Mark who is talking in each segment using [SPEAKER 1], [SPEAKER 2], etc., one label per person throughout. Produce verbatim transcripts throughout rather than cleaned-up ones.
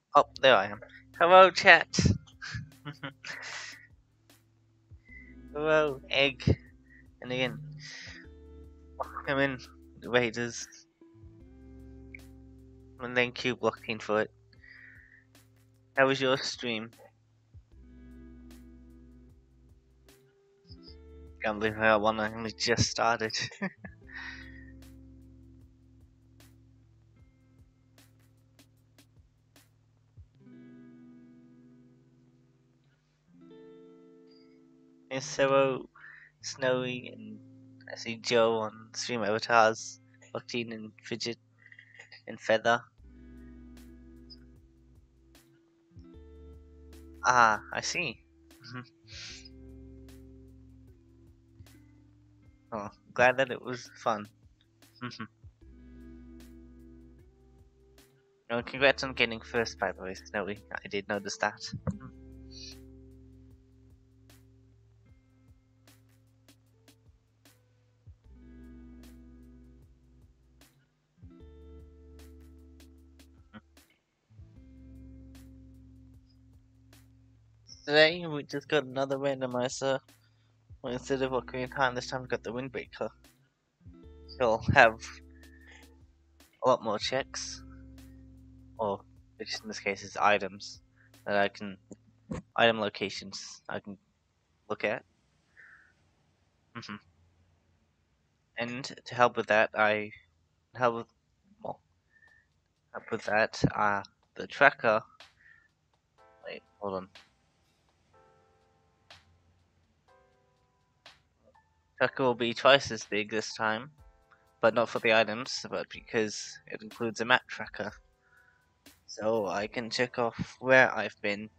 [SPEAKER 1] Oh, there I am. Hello, chat. Hello, egg. And again, welcome in, Raiders. And thank you, Blocking, for it. How was your stream? Can't believe how one only just started. It's so snowy, and I see Joe on stream avatars, Blocking and Fidget and Feather. Ah, I see. Oh, glad that it was fun. No, congrats on getting first, by the way, Snowy. I did notice that. Today we just got another randomizer. Well, instead of Ocarina of Time, this time we got the Windbreaker. He'll have a lot more checks, or which in this case is items that I can, item locations I can look at. Mm-hmm. And to help with that, I help with well, help with that. Uh, the tracker. Wait, hold on. Tracker will be twice as big this time, but not for the items, but because it includes a map tracker. So I can check off where I've been.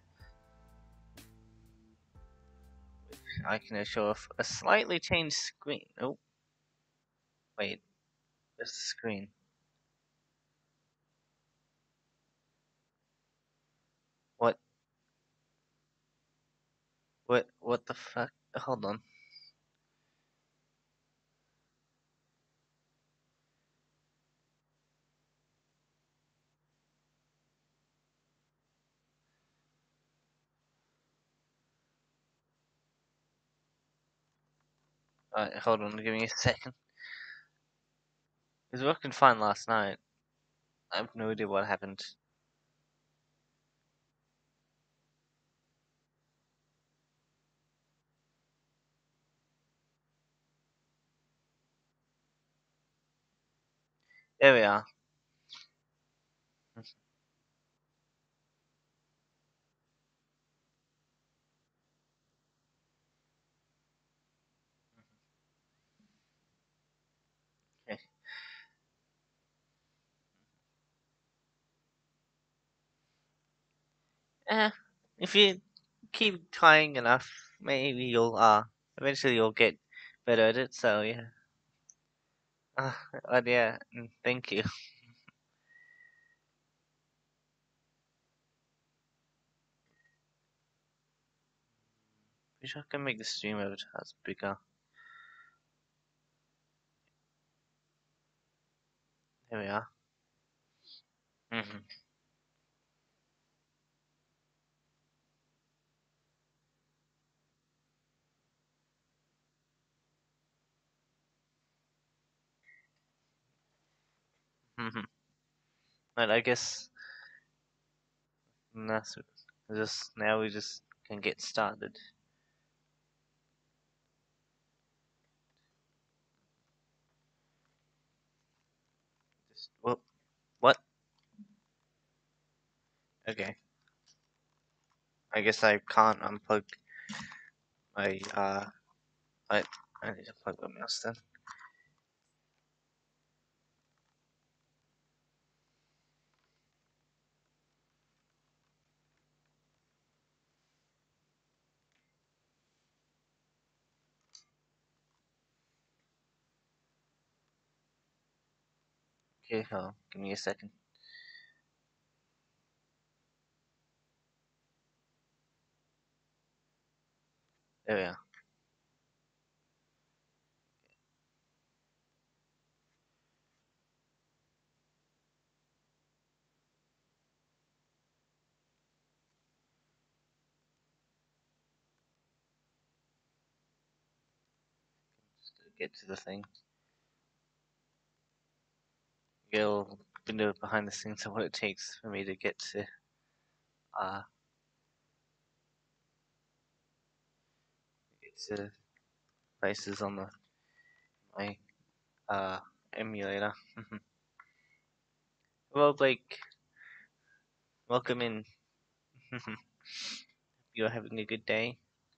[SPEAKER 1] I can show off a slightly changed screen. Oh, wait, this screen. What? What? What the fuck? Hold on. Alright, hold on. Give me a second. It was working fine last night. I have no idea what happened. There we are. Okay. Eh, if you keep trying enough, maybe you'll uh eventually you'll get better at it. So yeah. Uh, uh yeah. mm, Thank you. Wish I can make the stream avatars bigger. There we are. Mhm. Mhm. But I guess that's just now we just can get started. Just whoop. What? Okay. I guess I can't unplug my uh. I I need to plug my mouse then. Okay, hold on. Give me a second. There we are. get to the thing. You'll know behind the scenes of what it takes for me to get to uh get to places on the my uh emulator. Well, Blake, welcome in. You're having a good day.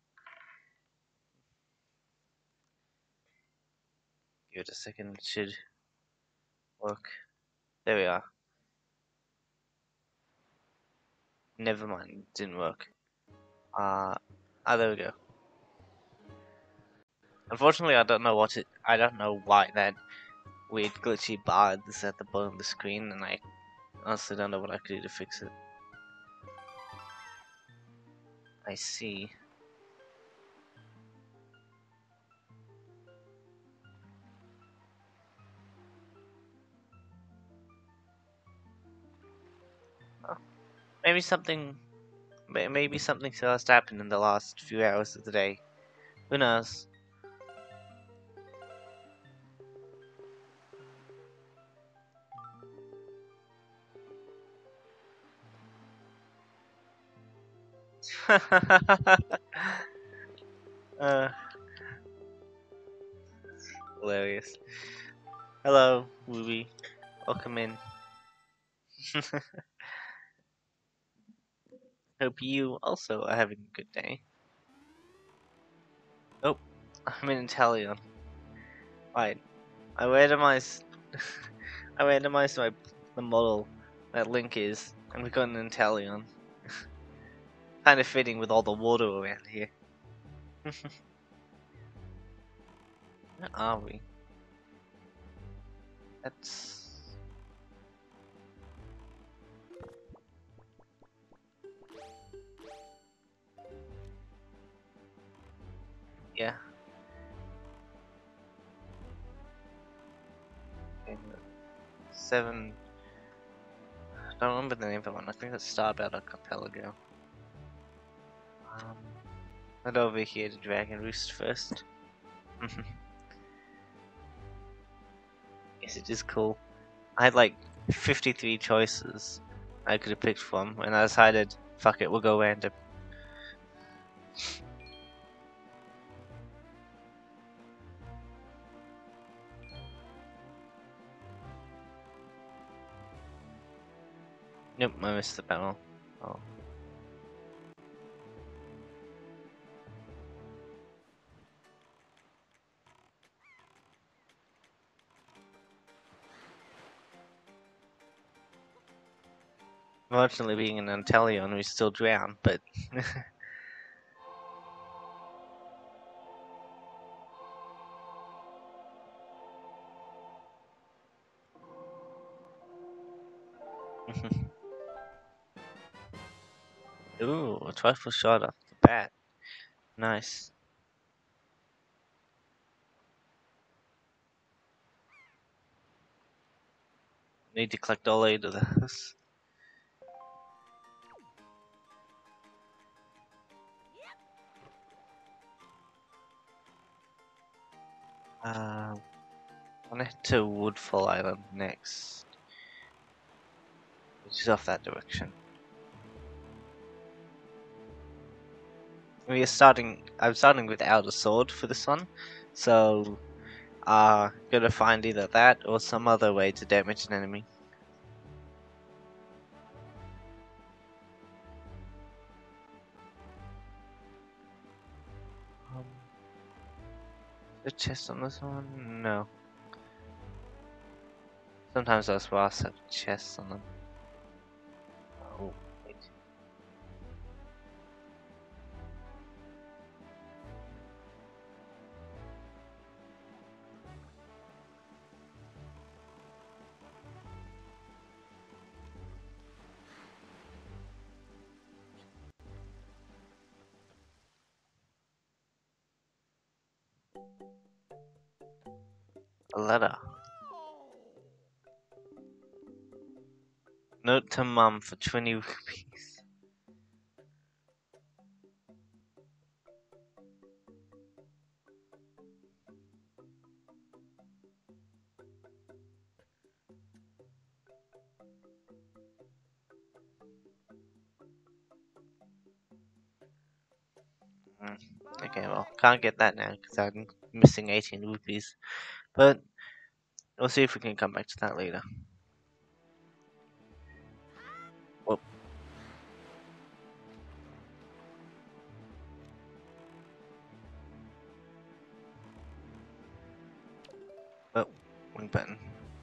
[SPEAKER 1] Give it a second. It should work. There we are. Never mind. It didn't work. Uh, ah, there we go. Unfortunately, I don't know what it. I don't know why that weird glitchy bar is at the bottom of the screen, and I honestly don't know what I could do to fix it. I see. Oh, maybe something. Maybe something else happened in the last few hours of the day. Who knows? uh, hilarious. Hello, Ruby. Welcome in. Hope you also are having a good day. Oh, I'm in Italian. Right. I randomized. I randomized my the model that Link is, and we got an Italian. Kind of fitting with all the water around here. Where are we? That's. Yeah. Okay, seven. I don't remember the name of the one. I think it's Starbound Archipelago. Um, head over here to Dragon Roost first. Yes, it is cool. I had like fifty-three choices I could have picked from, and I decided, fuck it, we'll go random. Nope, I missed the battle. Oh. Unfortunately, being an Antelion, we still drown, but. Ooh, a trifle shot off the bat. Nice. Need to collect all eight of those. Um, I'm gonna head to Woodfall Island next, which is off that direction. We are starting. I'm starting without a sword for this one, so uh, gonna find either that or some other way to damage an enemy. Um, the chest on this one? No. Sometimes those boss have chests on them. Oh, wait. A letter. Note to mum for twenty rupees. Mm. Okay, well, can't get that now because I'm missing eighteen rupees. But we'll see if we can come back to that later. Whoop. Oh, wrong button.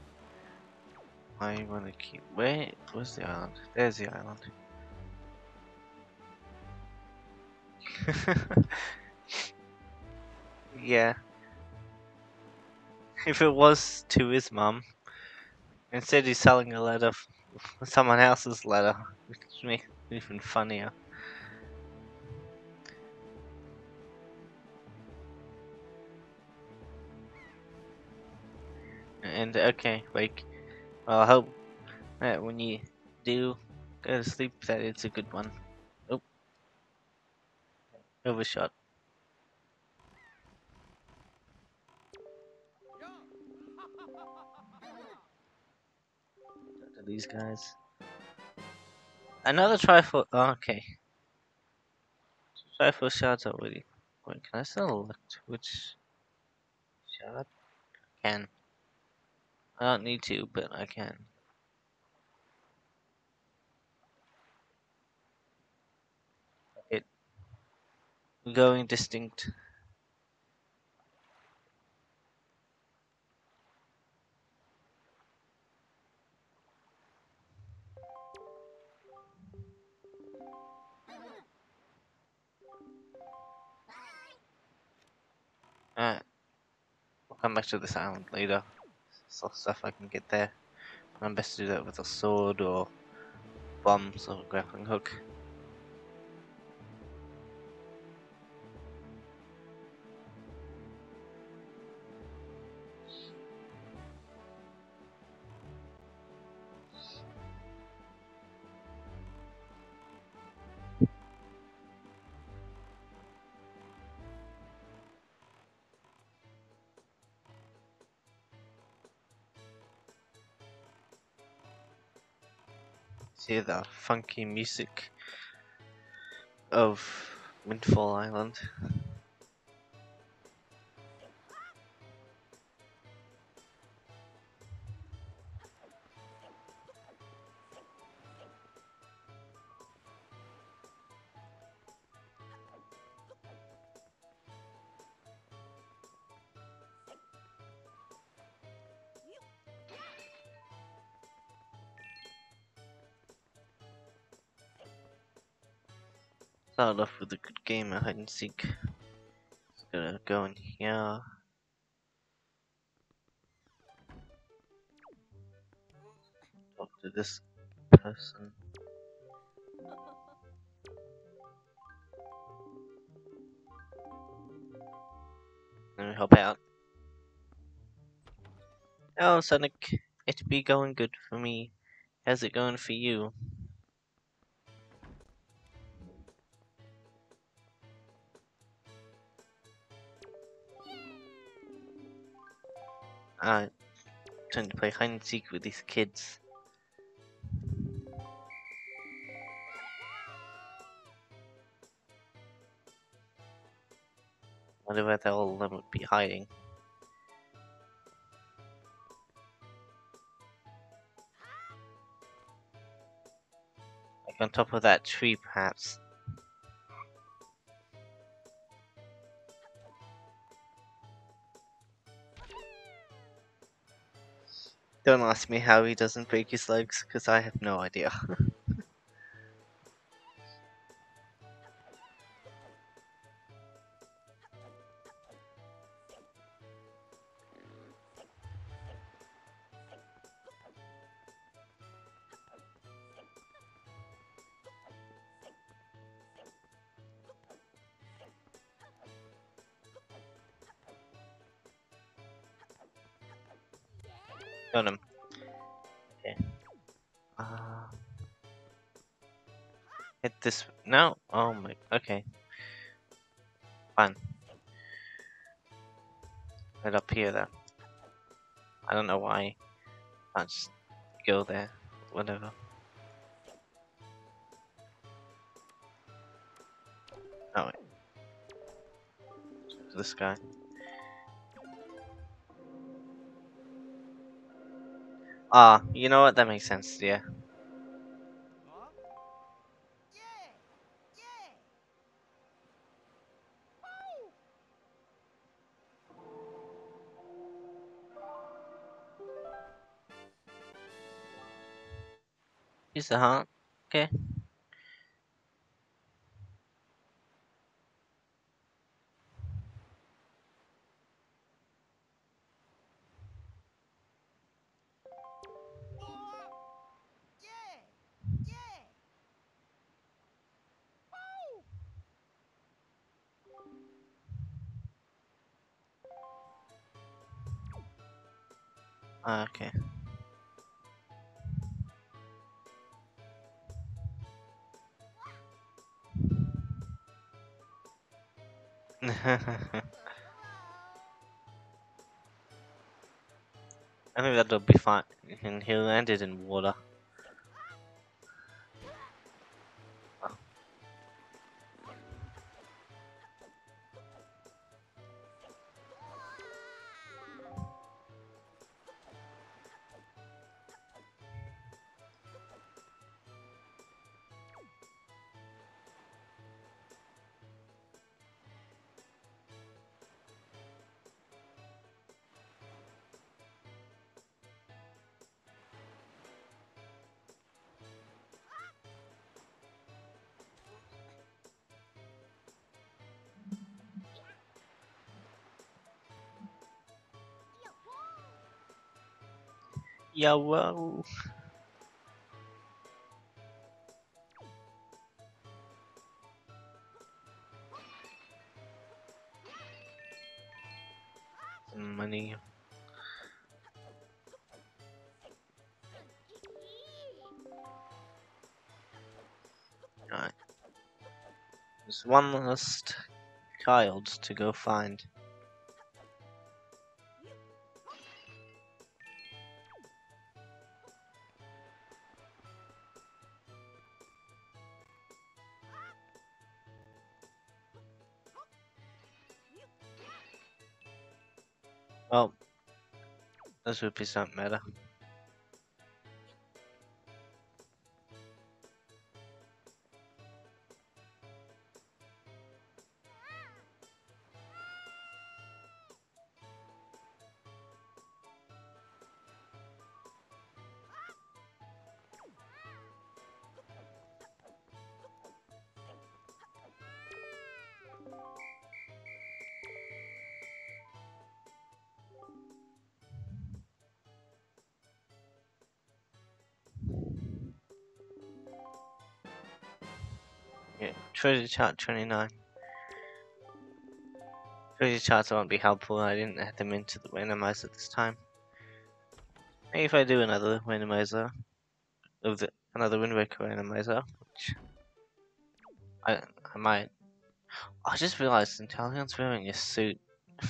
[SPEAKER 1] I want to keep. Wait, where's the island? There's the island. Yeah. If it was to his mum, instead he's selling a letter, f- someone else's letter, which makes it even funnier. And okay, like, well, I hope that when you do go to sleep, that it's a good one. Oh, overshot. To these guys. Another trifle. Oh, okay. Trifle shots already. Wait, can I still select which shot? Can. I don't need to, but I can. It going distinct. Alright, we'll come back to this island later. So stuff I can get there. I'm best to do that with a sword or bombs or grappling hook. See the funky music of Windfall Island. Start off with a good game of hide and seek. Just gonna go in here. Talk to this person. Let me help out. Oh, Sonic, it be going good for me. How's it going for you? I trying to play hide and seek with these kids. Wonder where the all of them would be hiding. Like on top of that tree, perhaps. Don't ask me how he doesn't break his legs, because I have no idea. Got him. Okay. Uh, hit this. No. Oh my. Okay. Fine. Right up here, though. I don't know why. I'll just go there. Whatever. Oh, wait. to this guy. Ah, you know what? That makes sense. Yeah. Use the heart. Okay. Ah, okay. I think that'll be fine. And he landed in water. Yeah, whoa. Some money. Alright. There's one last child to go find. Well, those rupees don't matter. Yeah, treasure chart twenty-nine. Treasure charts won't be helpful. I didn't add them into the randomizer this time. Maybe if I do another randomizer, of the another Wind Waker randomizer, which I I might. I just realized Intelligent's wearing a suit.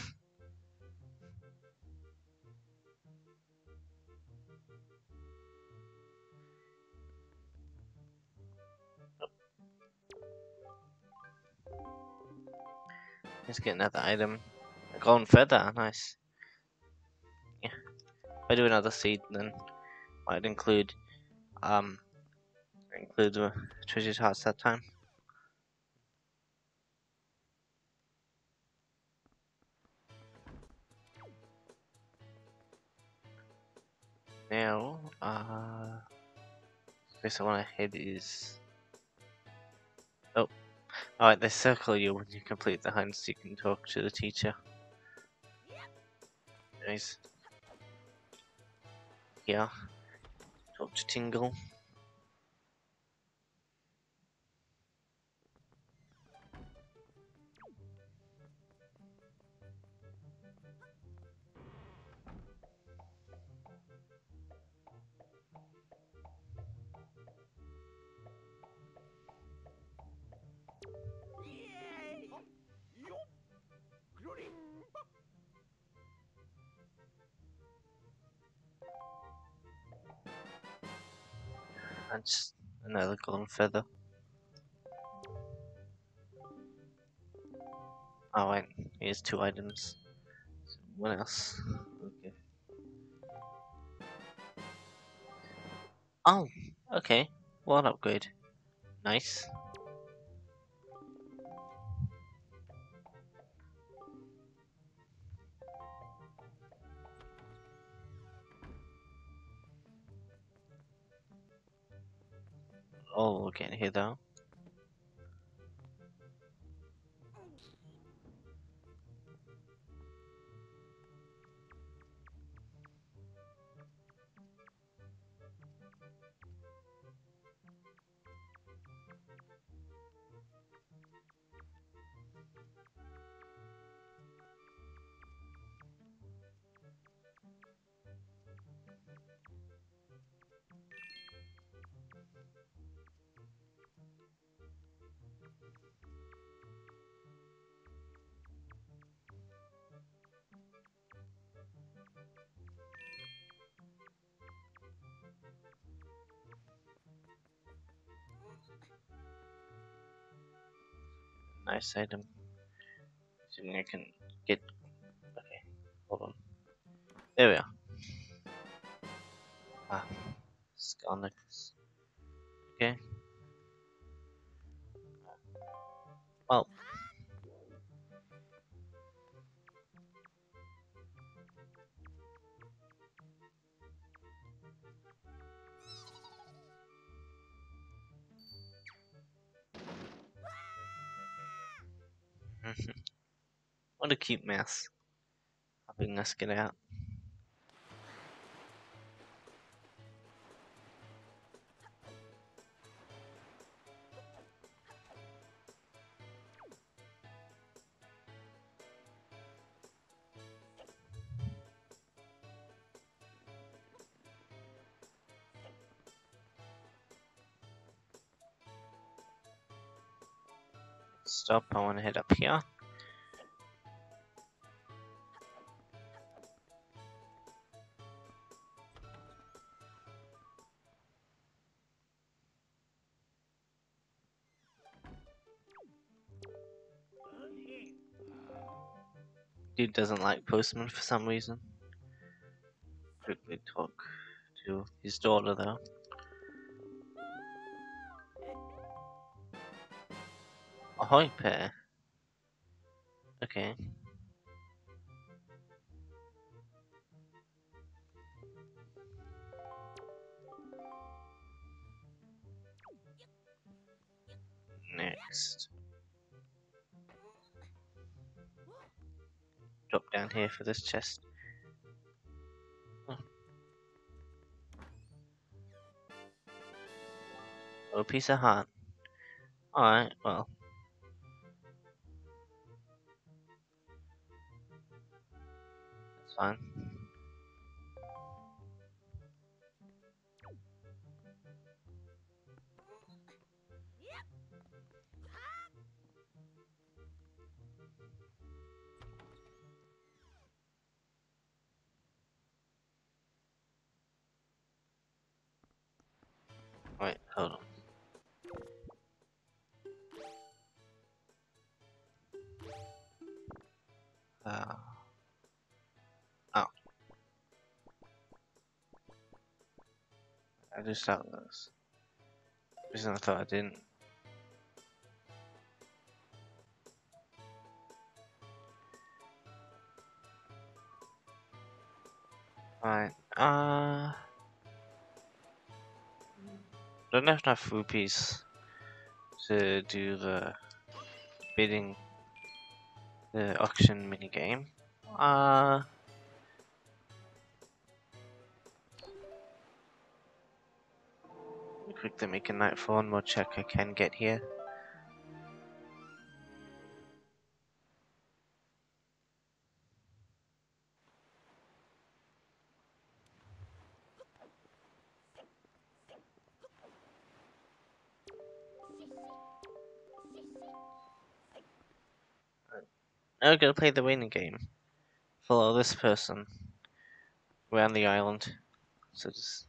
[SPEAKER 1] Let's get another item. A golden feather, nice. Yeah. If I do another seed, then might include um include the treasure charts that time. Now, uh, place I want to head is. Oh, alright. They circle you when you complete the hunt, so you can talk to the teacher. Nice. Yeah. Talk to Tingle. That's another golden feather. Oh wait, Here's two items. What else? Okay. Oh, okay. One upgrade. Nice. Oh, okay, here though. Nice item. Assuming I can get. Okay, hold on. There we are. Ah, skull necklace. Okay. Well, what a cute mouse. Helping us get out. Stop, I want to head up here. Dude doesn't like postman for some reason. Quickly talk to his daughter though. Ahoy pair. Okay. Next. Drop down here for this chest. Oh, oh, a piece of heart. Alright, well. That's fine. Wait, hold on. Uh, oh. I just thought this. Reason I thought I didn't. Right. Uh. Don't have enough rupees to do the bidding, the auction minigame. Uh. Quickly make a night for one more check I can get here. Now we're gonna play the waiting game. Follow this person around the island. So just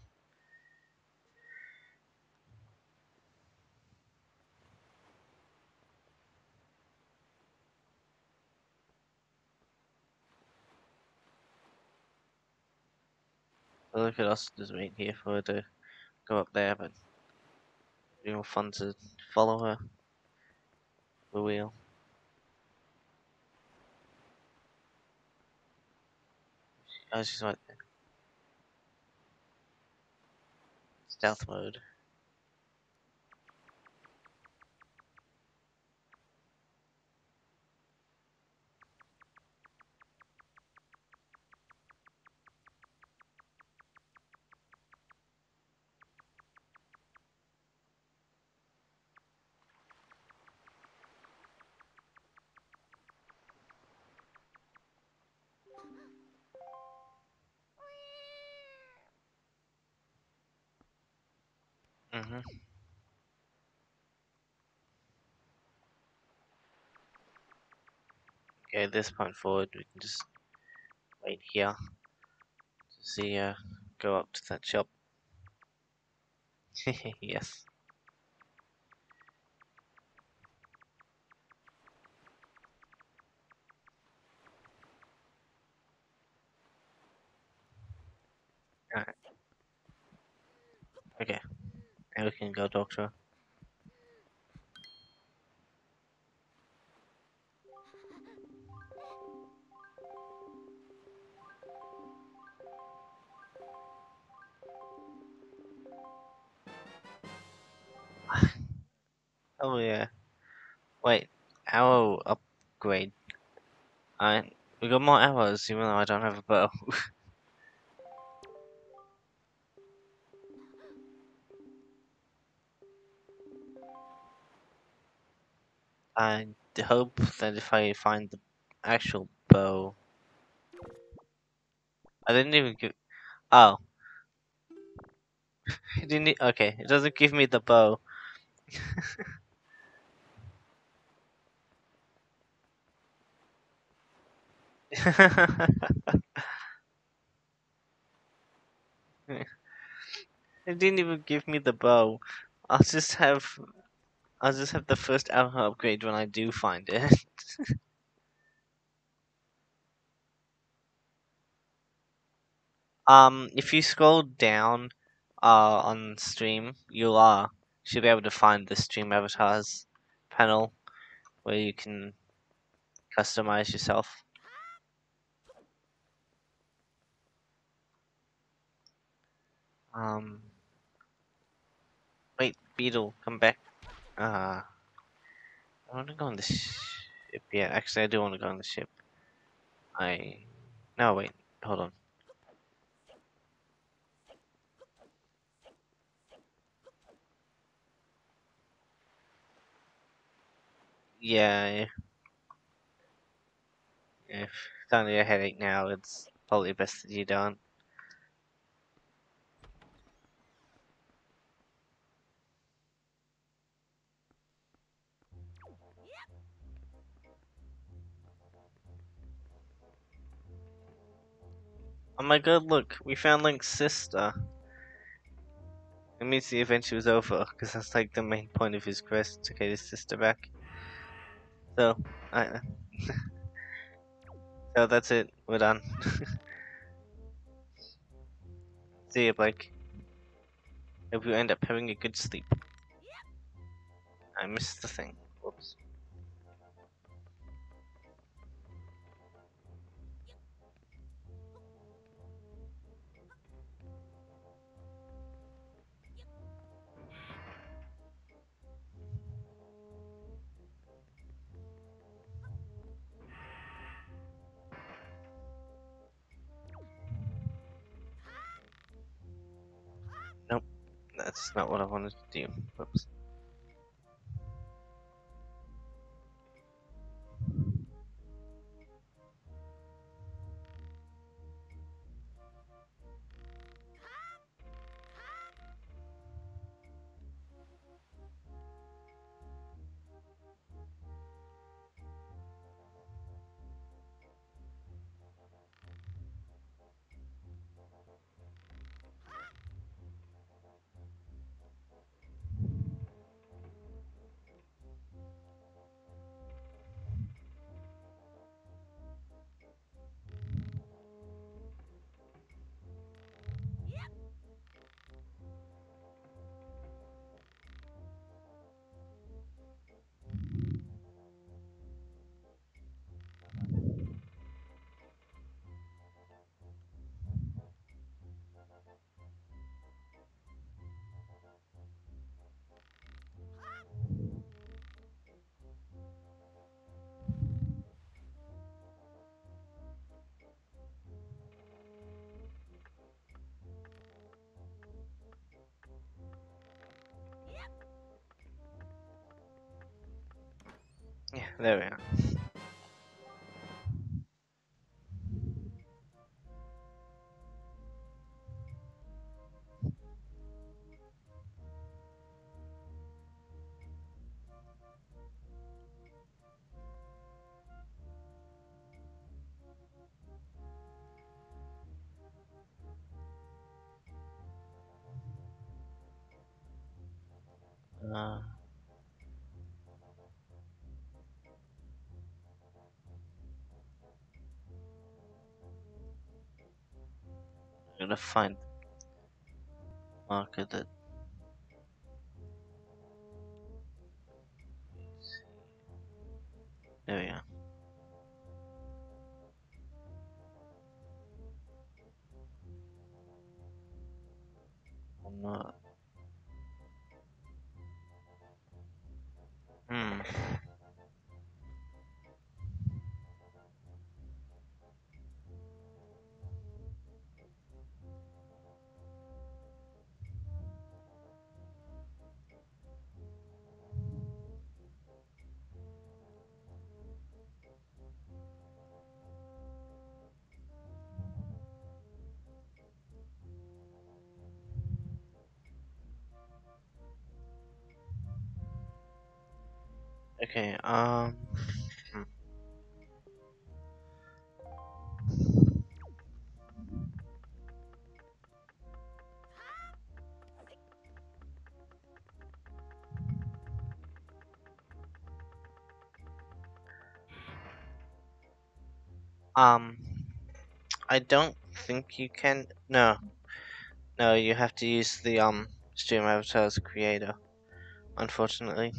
[SPEAKER 1] Well, we could also just wait here for her to go up there, but it'd be more fun to follow her. The wheel. Oh, she's right there. Stealth mode. Mm-hmm. Okay, at this point forward, we can just wait here to see her go up to that shop. Yes. Alright. Okay. Now we can go talk to her. Oh yeah. Wait. Arrow upgrade. Alright. We got more arrows even though I don't have a bow. I hope that if I find the actual bow. I didn't even give. Oh. It didn't. e- Okay. It doesn't give me the bow. It didn't even give me the bow. I'll just have I'll just have the first arrow upgrade when I do find it. um, if you scroll down, uh, on stream, you'll uh should be able to find the stream avatars panel where you can customize yourself. Um, wait, Beetle, come back. Uh, I want to go on the ship. Yeah, actually, I do want to go on the ship. I no wait, hold on. Yeah, if it's only a headache now, it's probably best that you don't. Oh my god, look, we found Link's sister. It means the adventure was over, because that's like the main point of his quest, to get his sister back. So, I, so that's it, we're done. See you, Blake. Hope you end up having a good sleep. I missed the thing. Whoops. Nope, that's not what I wanted to do. Whoops. There we are. Uh, I'm gonna find marker that. There we are. I'm not. Hmm. Okay. Um. hmm. Um. I don't think you can. No. No. You have to use the um stream avatar's creator. Unfortunately.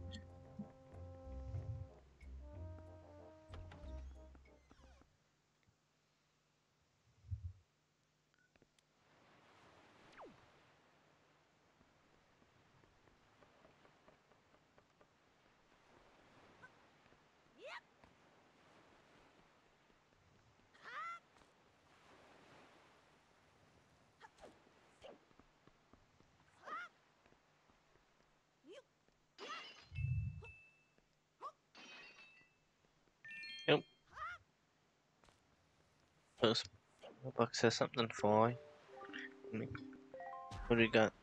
[SPEAKER 1] Nope. Those box has something for me. What do we got?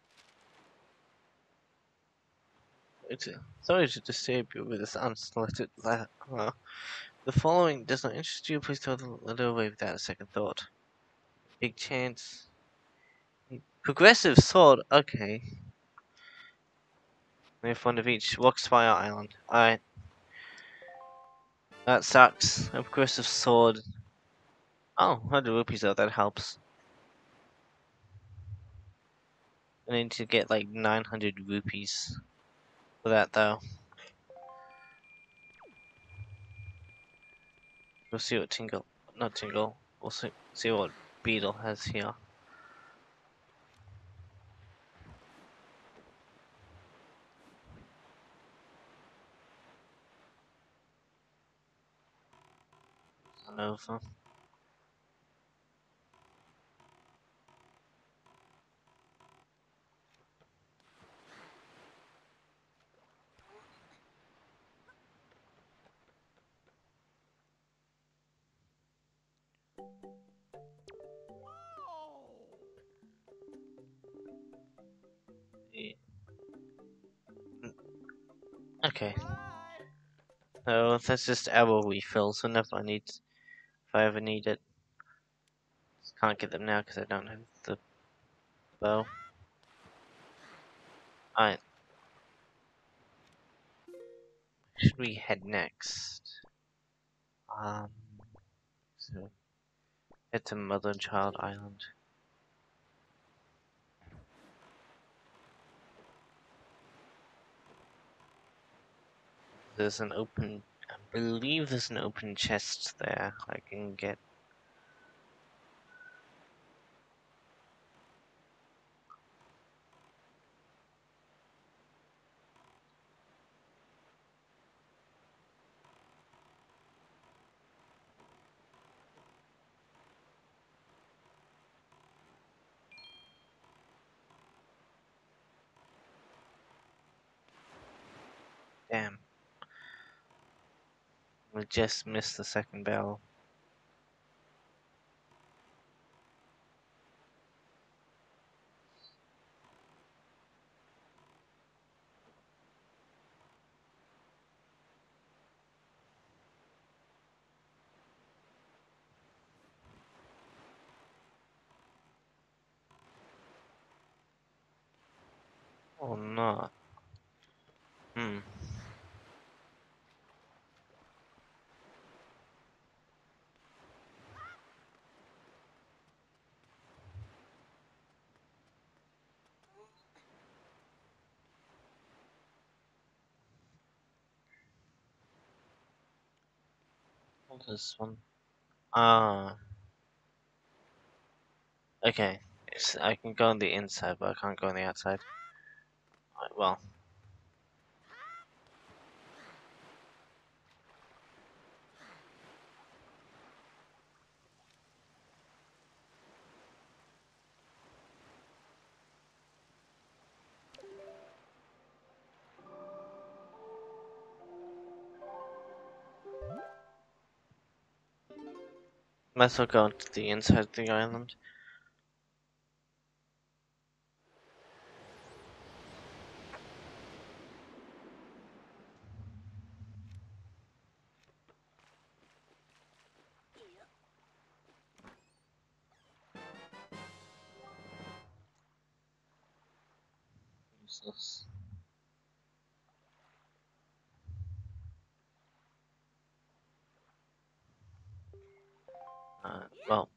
[SPEAKER 1] It's, sorry to disturb you with this unselected letter. Uh, the following does not interest you. Please throw the letter away without a second thought. Big chance. Progressive sword. Okay. We have one of each. Walks Fire Island. Alright. That sucks. A progressive sword. Oh, one hundred rupees though. That helps. I need to get like nine hundred rupees for that though. We'll see what Tingle. Not Tingle. We'll see, see what Beetle has here. Over. Yeah. Okay. No, that's just arrow refill, so never I need if I ever need it. Just can't get them now because I don't have the bow. Alright. Should we head next? Um so head to Mother and Child Island. There's an open I believe there's an open chest there I can get. Damn. just missed the second barrel. Oh no. Hmm. What is this one? Ah. Okay. It's, I can go on the inside, but I can't go on the outside. Right, well. Might as well go to the inside of the island. Useless. Uh, well.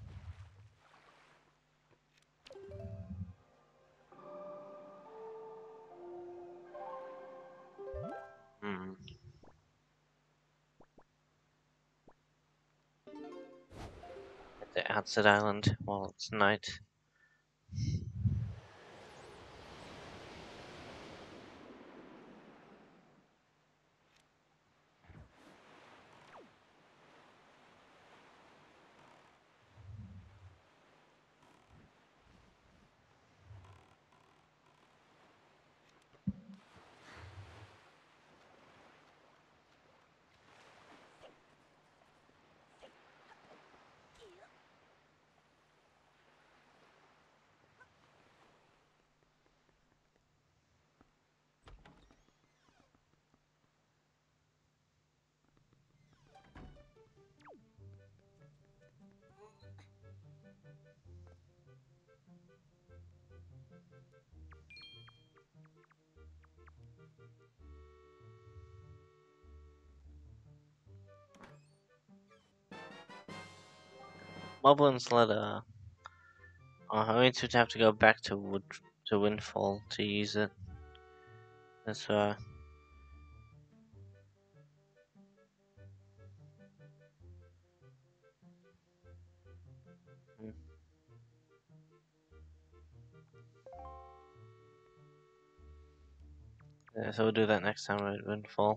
[SPEAKER 1] Hmm. At the outside island while it's night. Moblin's letter. Oh, I mean to have to go back to Wood to Windfall to use it. That's uh. hmm. Yeah, so we'll do that next time at Windfall.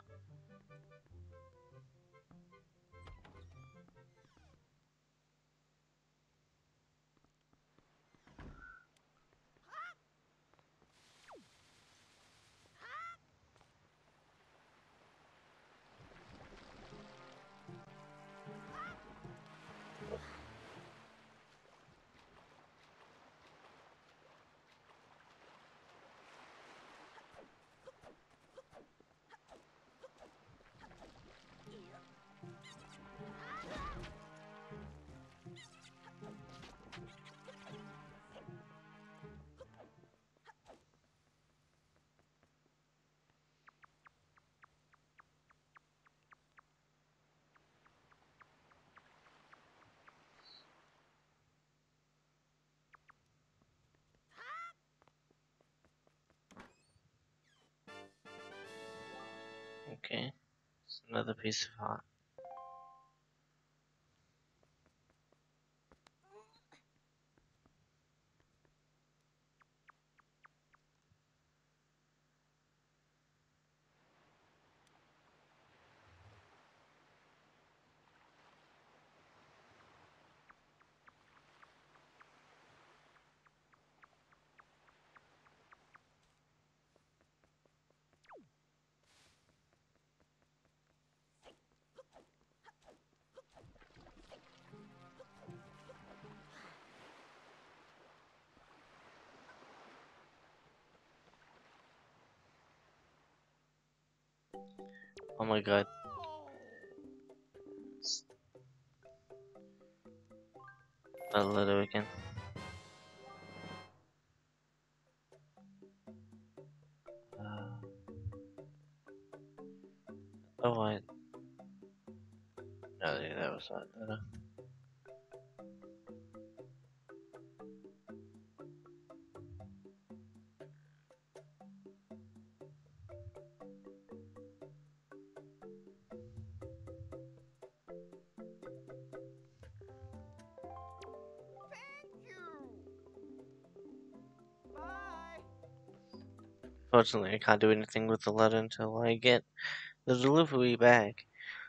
[SPEAKER 1] Okay, it's another piece of art. Oh my god. A letter again. Uh, oh, I. No, yeah, that was not letter. Fortunately, I can't do anything with the letter until I get the delivery bag.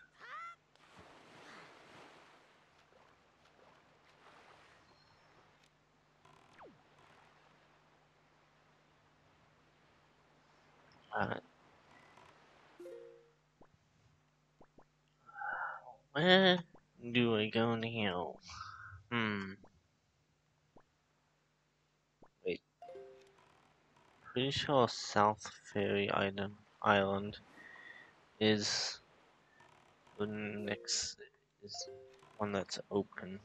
[SPEAKER 1] Alright. Where do I go now? Hmm. Wait. Pretty sure South Fairy Island, Island is the next is one that's open.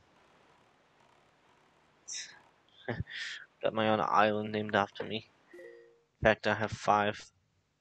[SPEAKER 1] Got my own island named after me. In fact, I have five.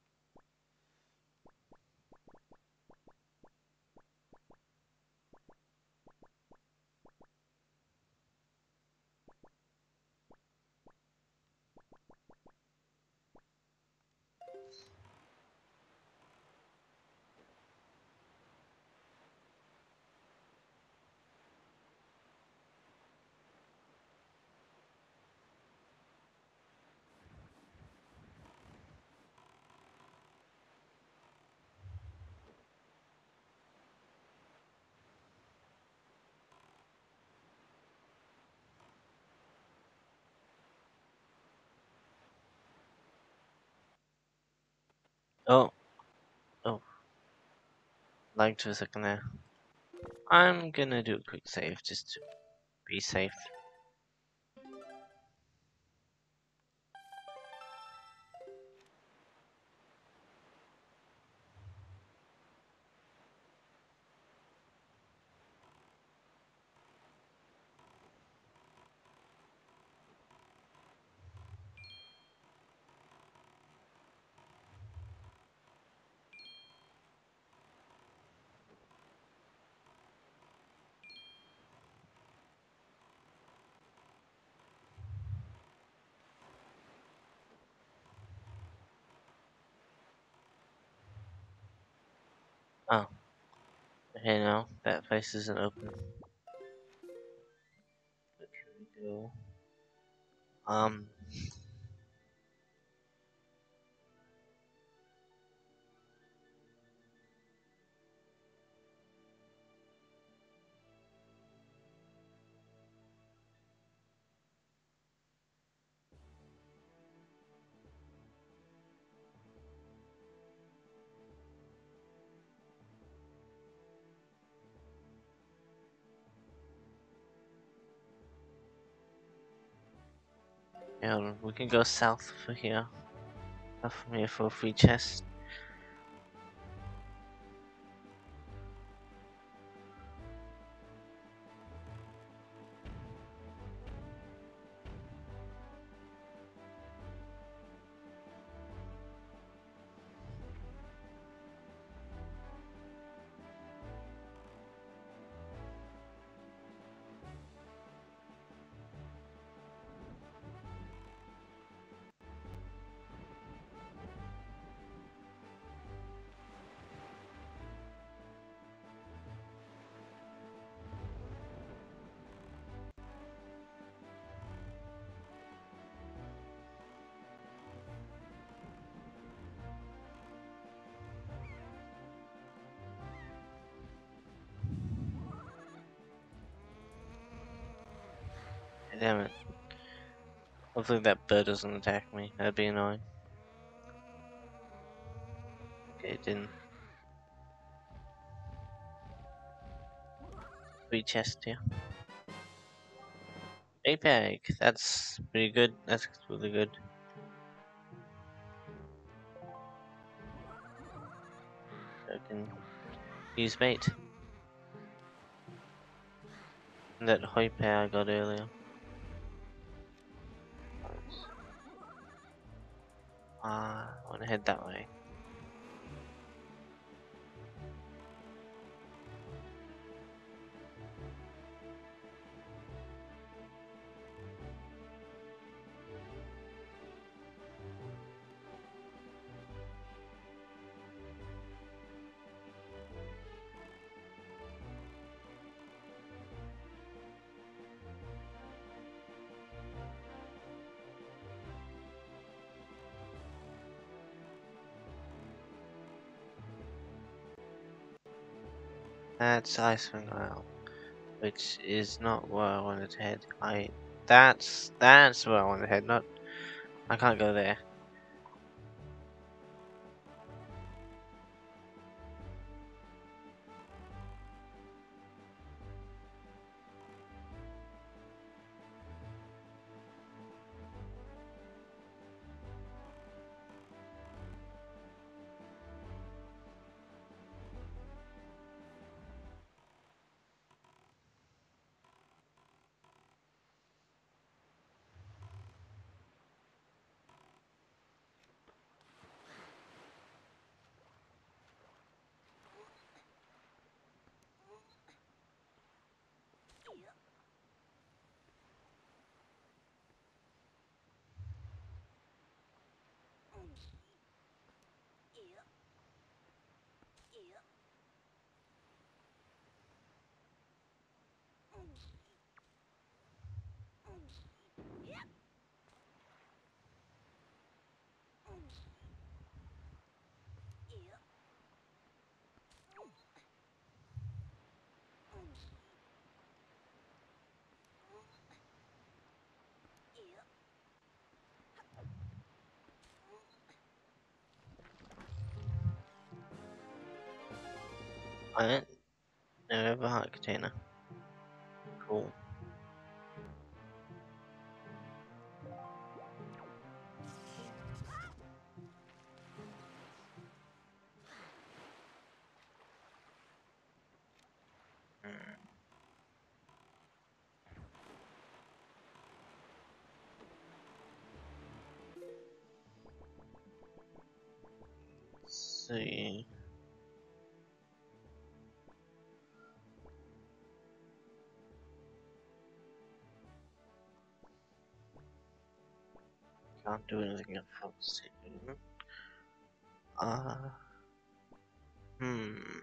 [SPEAKER 1] Oh, oh, lagged for a second there. I'm gonna do a quick save just to be safe. Oh, okay, no, that place isn't open. Where can we go? Um, yeah, we can go south for here. South from here for a free chest. Damn it. Hopefully that bird doesn't attack me. That'd be annoying. Okay, it didn't. Free chest here. A bag. That's pretty good. That's really good. so I can use bait. And that high pair I got earlier. Ah, I want to head that way. That's Icewind Isle, which is not where I wanted to head. I that's that's where I want to head. Not I can't go there. I no have a heart container. Cool. See. Can't do anything at first. Uh hmm.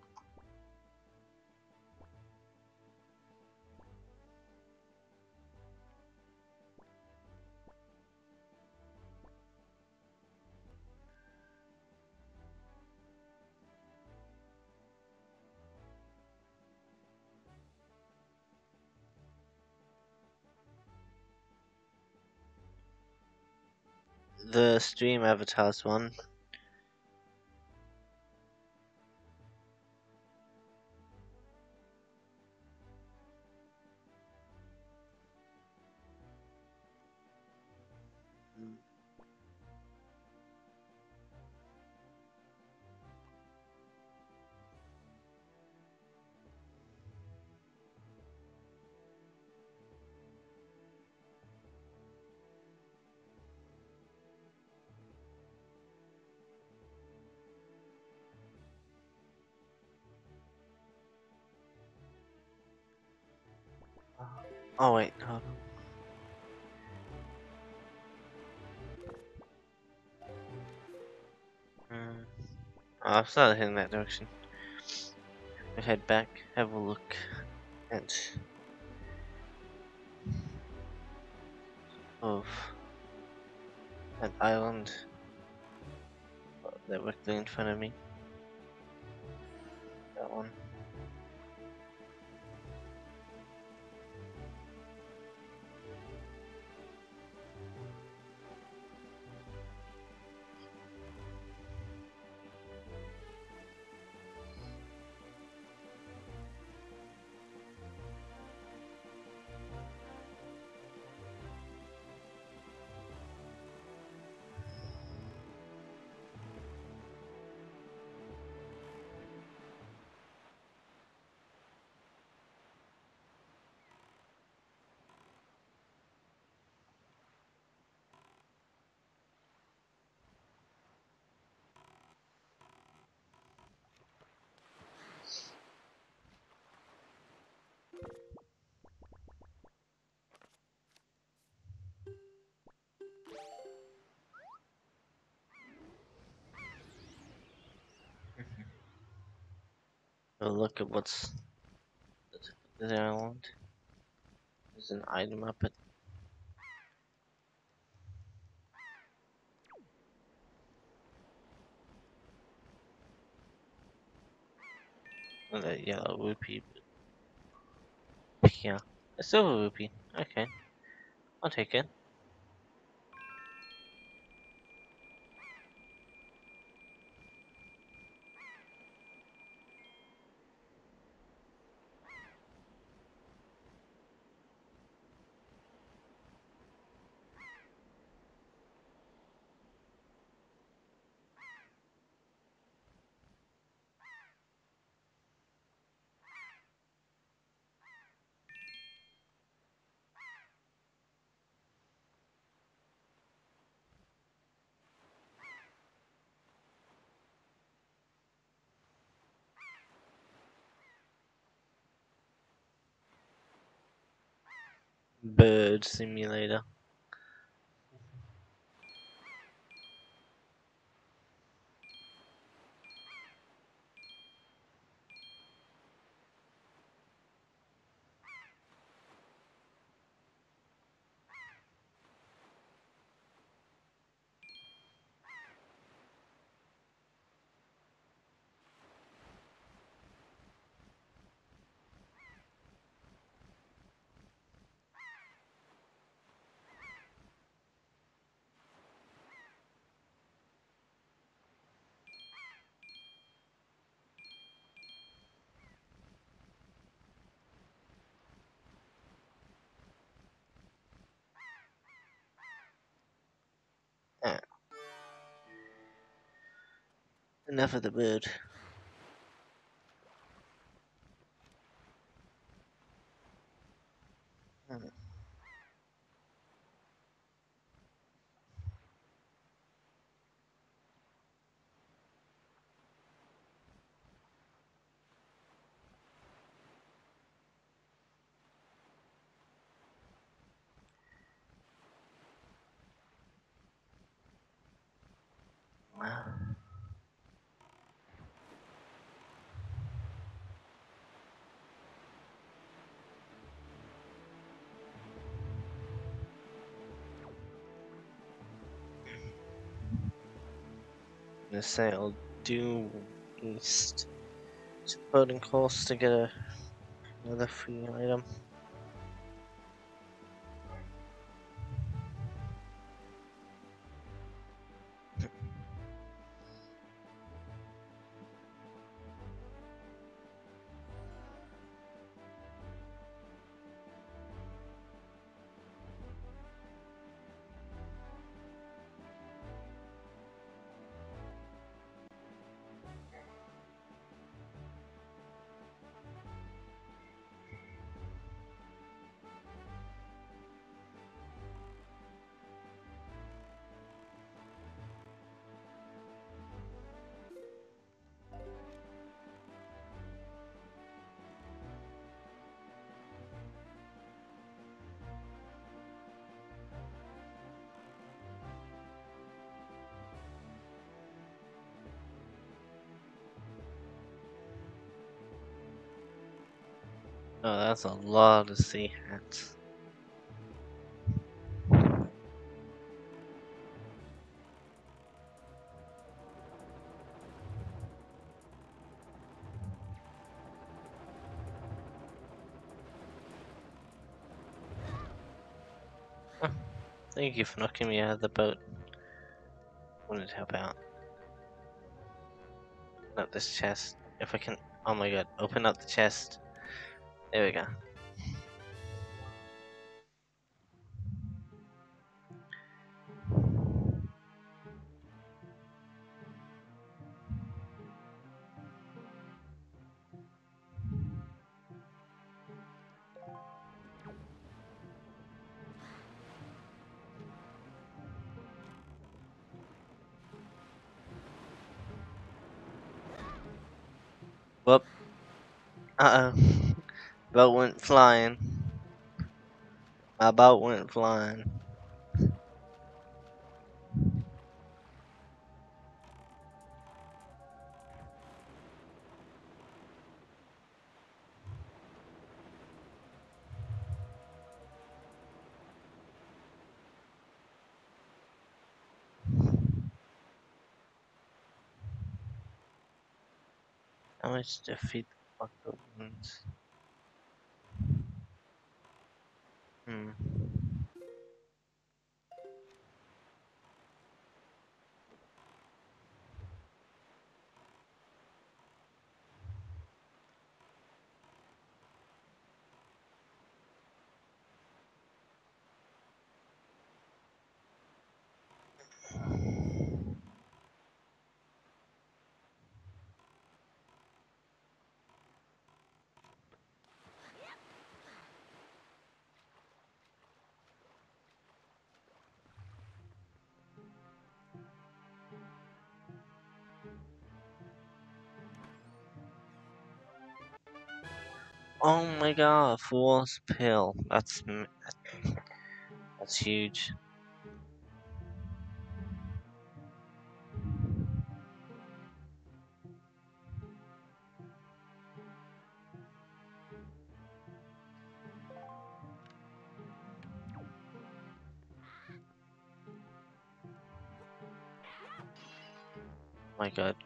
[SPEAKER 1] The stream avatars one. Oh wait, hold on. Hmm. Oh, I've started heading that direction. We head back, have a look at of that island directly in front of me. That one. Oh, look at what's the tip of the island. There's an item up it. Oh, that yellow rupee. Yeah, a silver rupee. Okay, I'll take it. Bird simulator. Ah, enough of the bird. Hmm. Wow. I'm gonna say I'll do east to boating course to get a, another free item. Oh, that's a lot of sea hats. Huh. Thank you for knocking me out of the boat. Wanted to help out. Open up this chest. If I can. Oh my god, open up the chest. There we go. Whoop. Uh oh. Boat went flying. My boat went flying. How much defeat the fuck wounds? Hmm. Oh my god, Fool's Pill. That's m- that's huge. My god.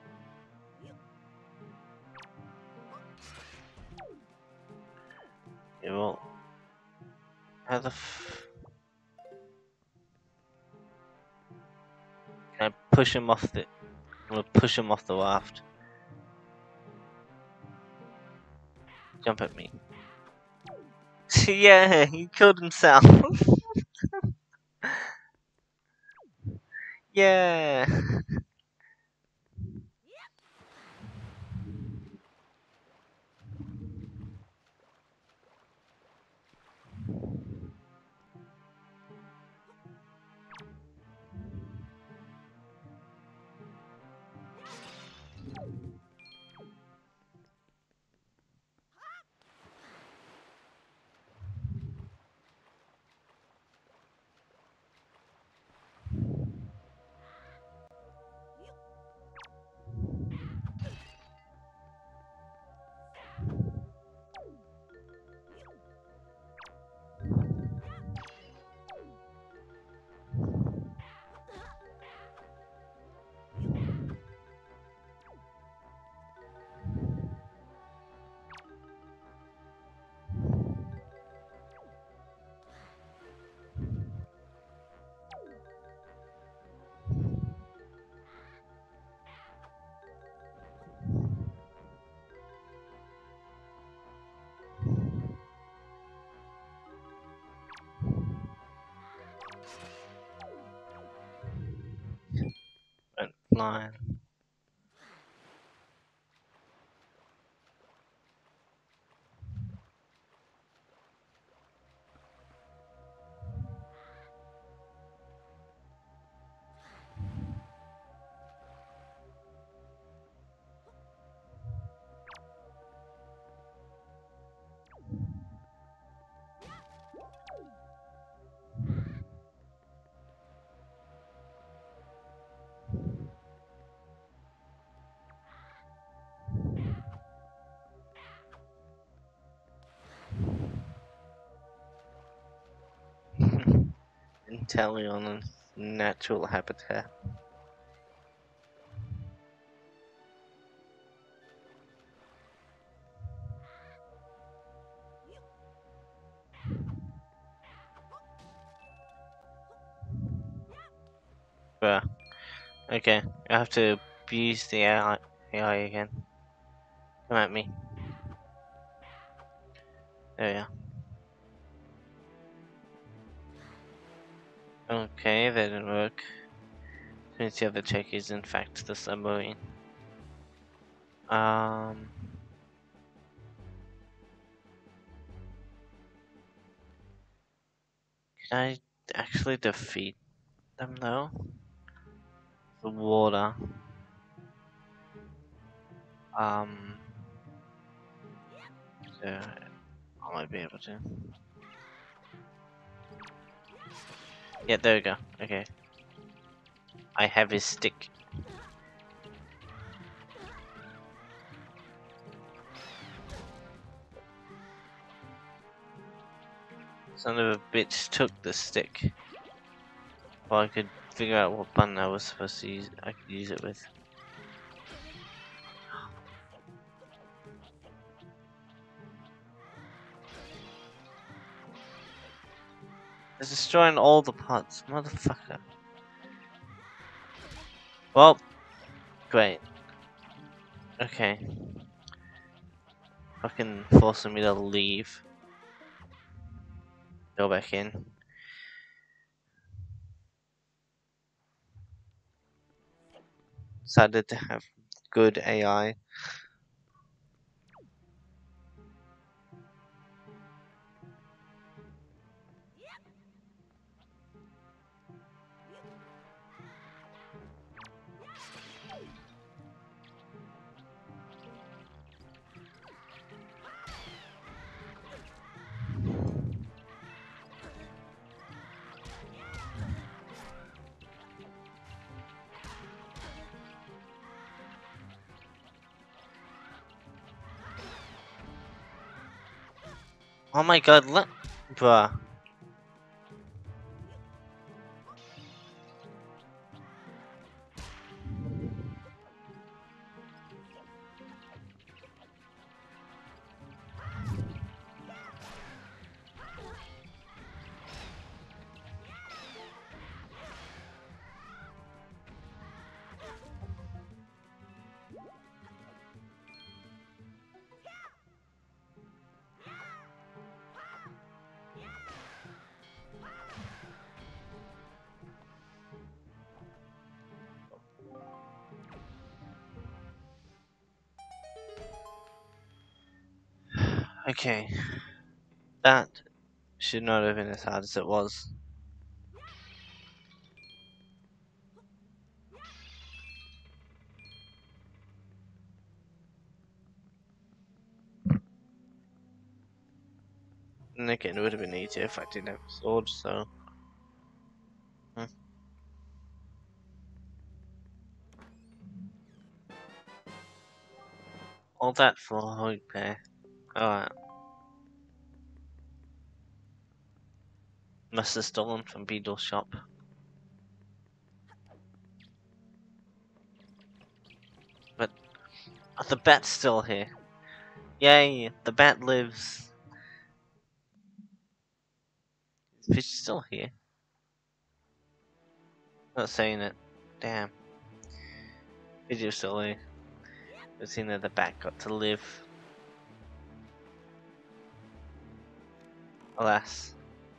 [SPEAKER 1] Yeah, well, how the f- can I push him off the? I'm gonna push him off the raft. Jump at me. Yeah, he killed himself. Yeah. Went flying. Entirely on a natural habitat. Bruh. Okay, I have to abuse the A I, A I again. Come at me. There we are. Okay, that didn't work. Since the other check is in fact the submarine. Um. Can I actually defeat them though? The water. Um. So I might be able to. Yeah, there we go. Okay. I have his stick. Son of a bitch took the stick. Well, I could figure out what button I was supposed to use. I could use it with. It's destroying all the pods, motherfucker. Well, great. Okay. Fucking forcing me to leave. Go back in. Decided to have good A I. Oh my god, look. Bruh. Okay. That should not have been as hard as it was. And again, it would have been easier if I didn't have a sword, so. Hmm. All that for a hog pair. Alright. Must have stolen from Beedle's shop. But oh, the bat's still here. Yay, the bat lives. The fish is still here. Not saying it. Damn. Fish is still here. But seeing that the bat got to live. Alas.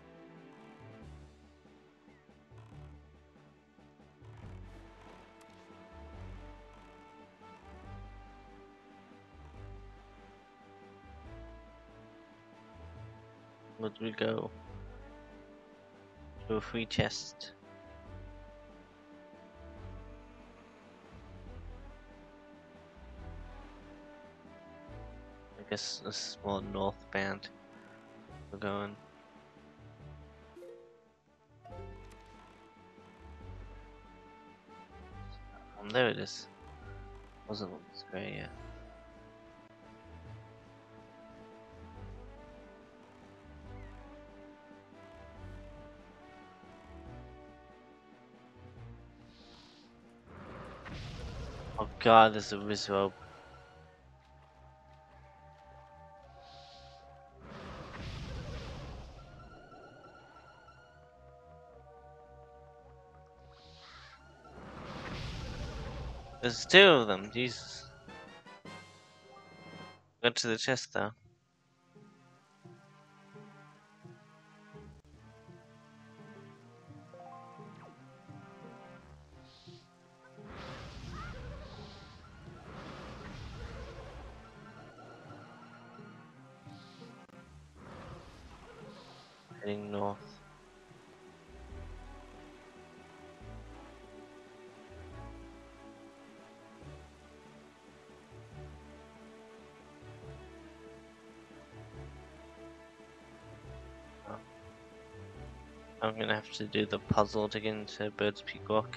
[SPEAKER 1] Would we go to a free chest? I guess this is more northbound. We're going. Um, there it is. Wasn't on this grey yet. Oh god, there's a wizard. There's two of them, Jesus. Go to the chest though. Heading north. Oh. I'm gonna have to do the puzzle to get into Bird's Peak Rock.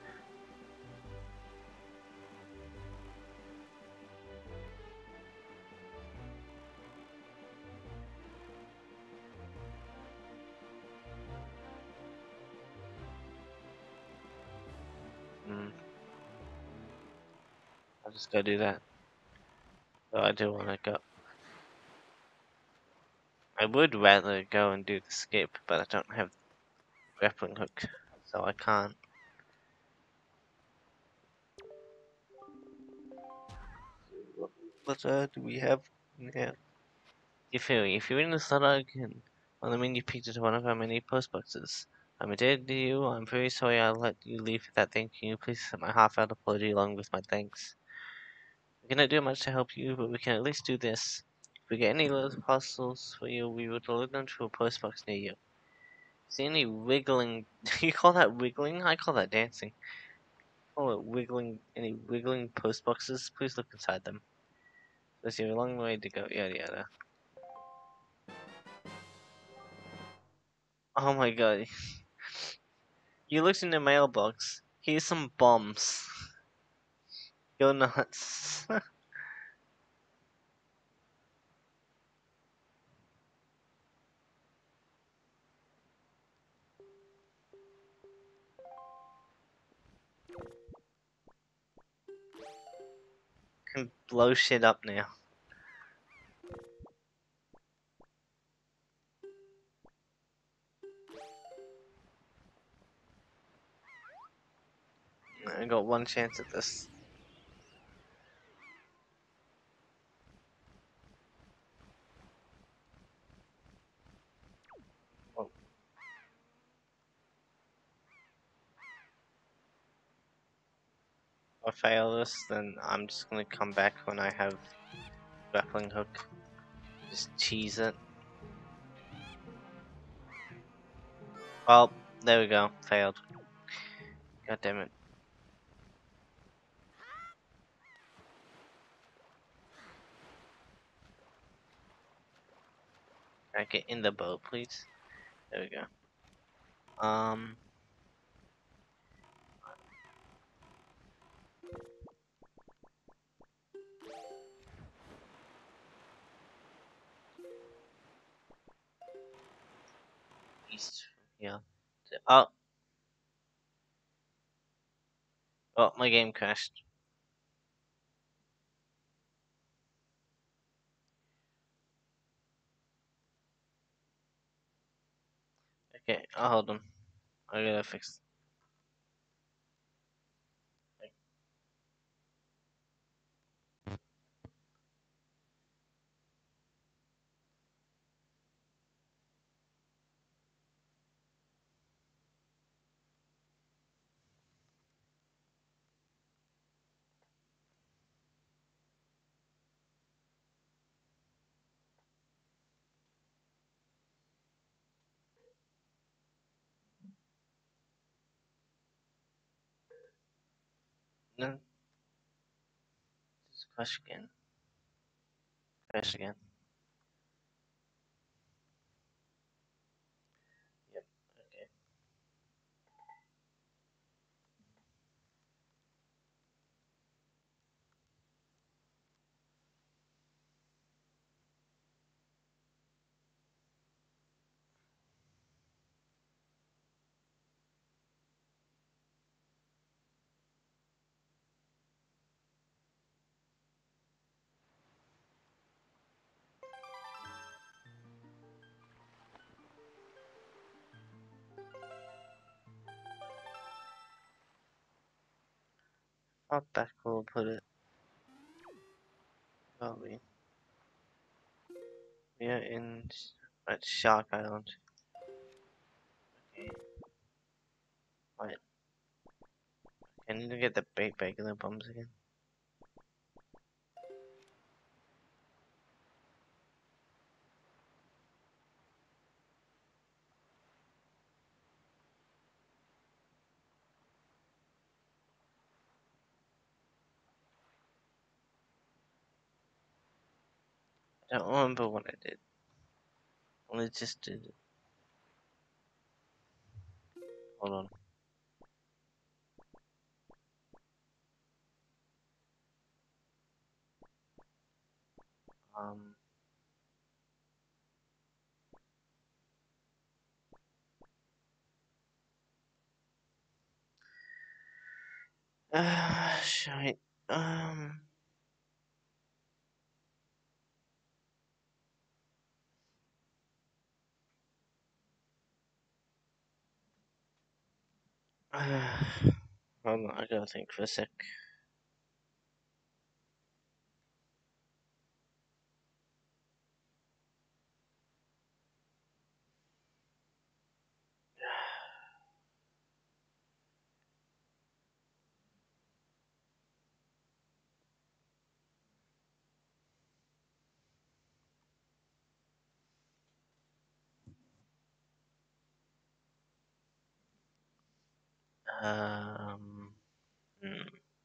[SPEAKER 1] Hmm. I'll just go do that. Though I do wanna go. I would rather go and do the skip, but I don't have grappling hook, so I can't. What uh, do we have now? Dear Fairy, if you're in the slot again, on the menu picked to one of our many post boxes. I'm indebted to you. I'm very sorry I let you leave without thanking you. Please accept my heartfelt apology along with my thanks. We cannot do much to help you, but we can at least do this. If we get any little parcels for you, we will deliver them to a post box near you. See any wiggling? Do you call that wiggling? I call that dancing. Call it wiggling? Any wiggling post boxes? Please look inside them. There's a long way to go. Yada yada. Oh my god. You looked in the mailbox. Here's some bombs. Go nuts. Can blow shit up now. I got one chance at this. Well, if I fail this, then I'm just gonna come back when I have grappling hook. Just cheese it. Well, there we go. Failed. God damn it. Can I get in the boat, please? There we go. Um. East from here. Oh. Oh, my game crashed. Okay, I'll hold on. I gotta fix. No. Just crash again. Crash again. Yep. Okay. How back will put it? Probably. We are in at Shark Island. Okay. Right. I need to get the big regular bombs again. I don't remember what I did. I just did it. Hold on. Um. Ah, uh, shite. Um. Hold on, I gotta think for a sec. Um, hmm.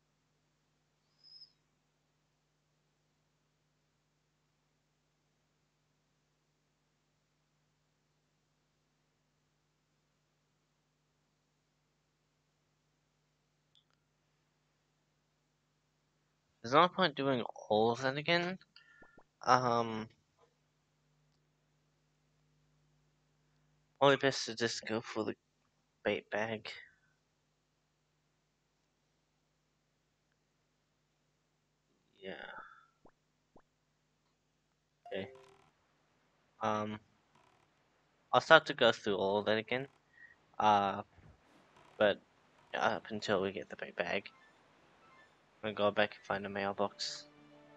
[SPEAKER 1] There's no point doing all of that again. Um, Probably best to just go for the bait bag. Yeah. Okay. Um, I'll start to go through all of that again. Uh, but up until we get the bait bag, I'm gonna go back and find a mailbox.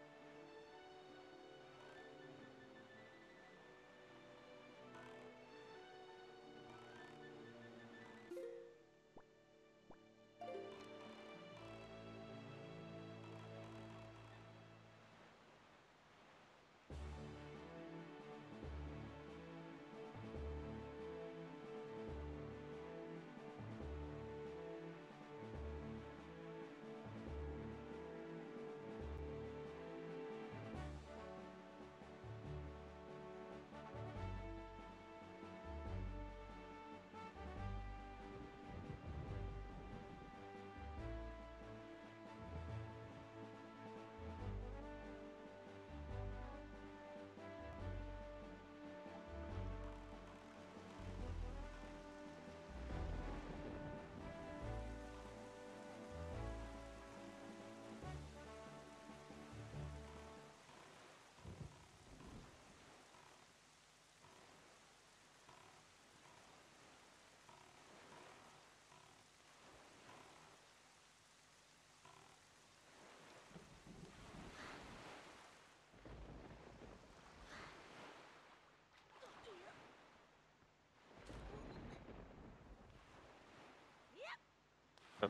[SPEAKER 1] Oh,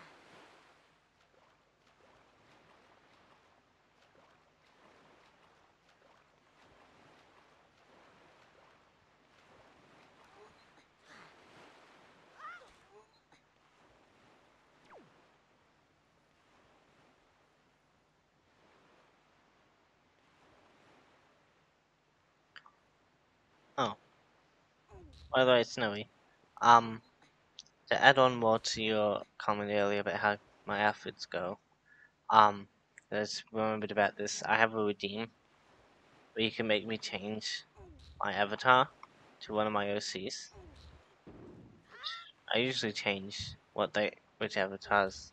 [SPEAKER 1] oh, by the way, it's snowy. Um, to add on more to your comment earlier about how my outfits go, um, I just remembered about this. I have a redeem where you can make me change my avatar to one of my O Cs. I usually change what they, which avatars.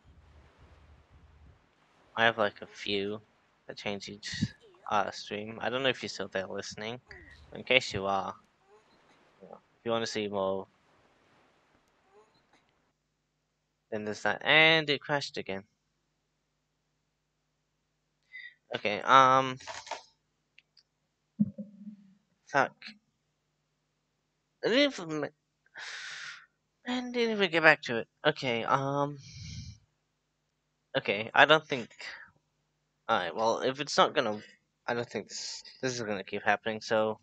[SPEAKER 1] I have like a few that change each uh, stream. I don't know if you're still there listening. In case you are, you know, if you want to see more, then there's that. And it crashed again. Okay, um, fuck. I didn't even, man, didn't even get back to it. Okay, um, okay, I don't think. Alright, well, if it's not gonna, I don't think this this is gonna keep happening. So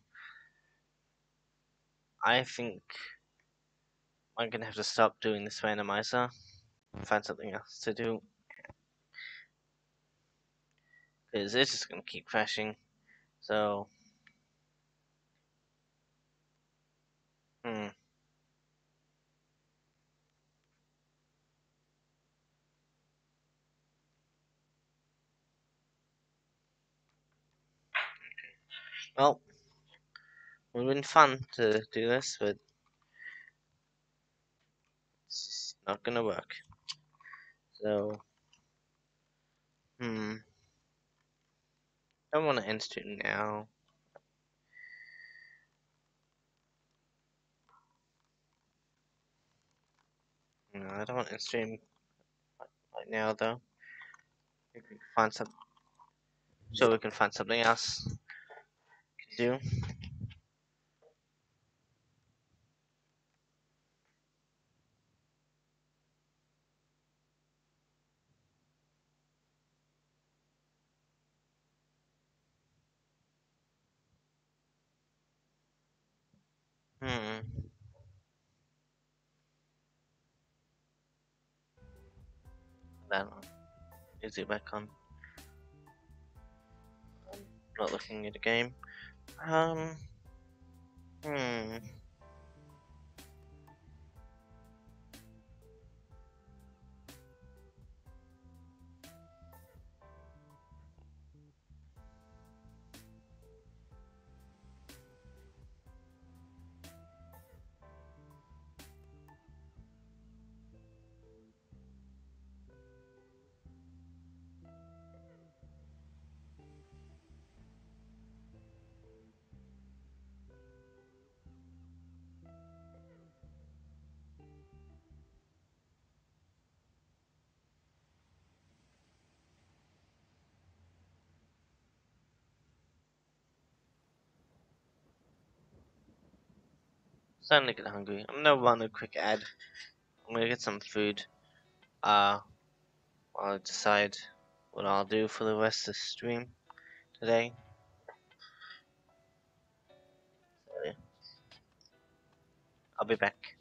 [SPEAKER 1] I think I'm gonna have to stop doing this randomizer and find something else to do because it's just gonna keep crashing. So, hmm. Well, it would have been fun to do this, but it's not gonna work. So, hmm. I don't want to end stream now. No, I don't want to stream right now though. We can find some. Sure, we can find something else to do. Hmm. Then is it back on? I'm not looking at the game. Um. Hmm. Starting to get hungry. I'm gonna run a quick ad. I'm gonna get some food. Uh, while I decide what I'll do for the rest of the stream today. So, yeah, I'll be back.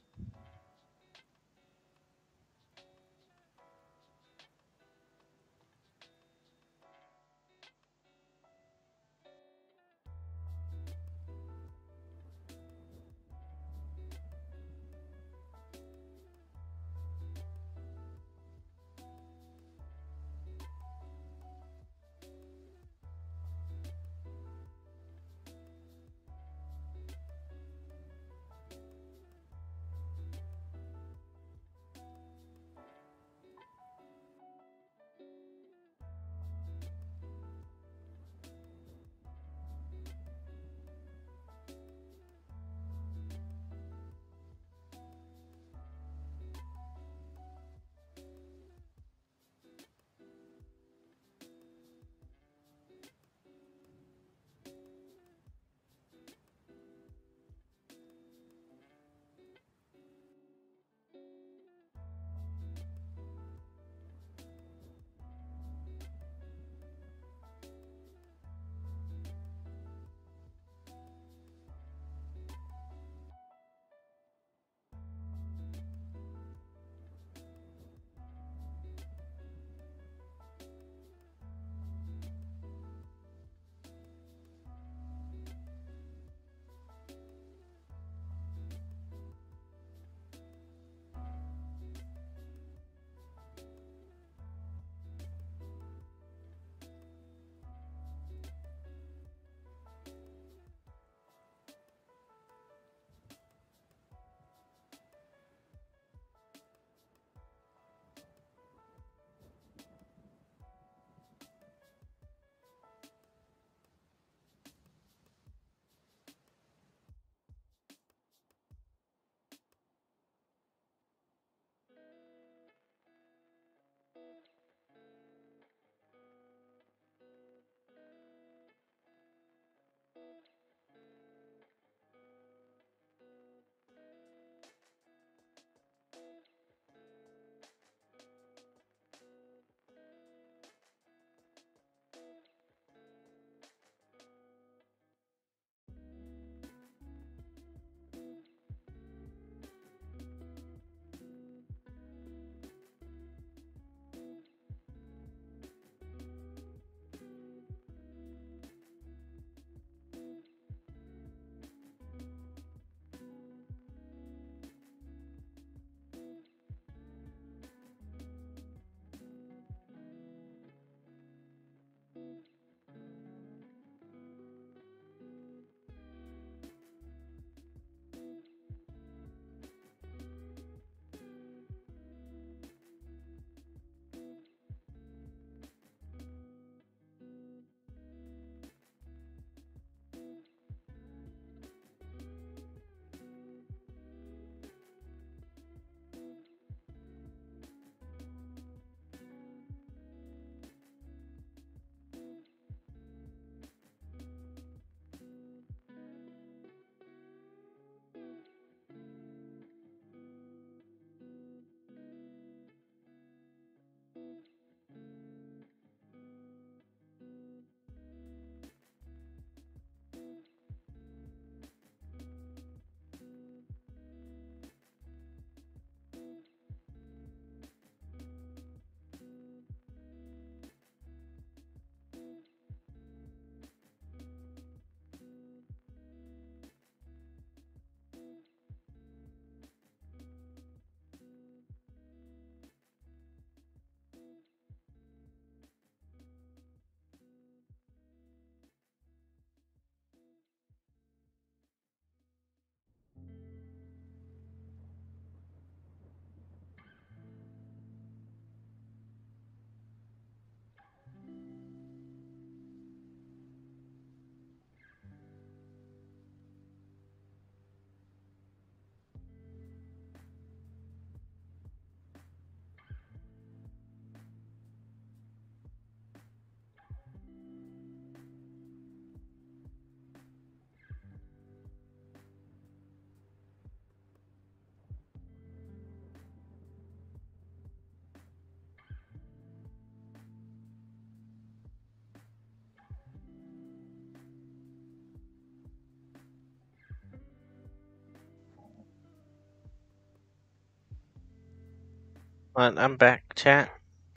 [SPEAKER 1] But I'm back, chat.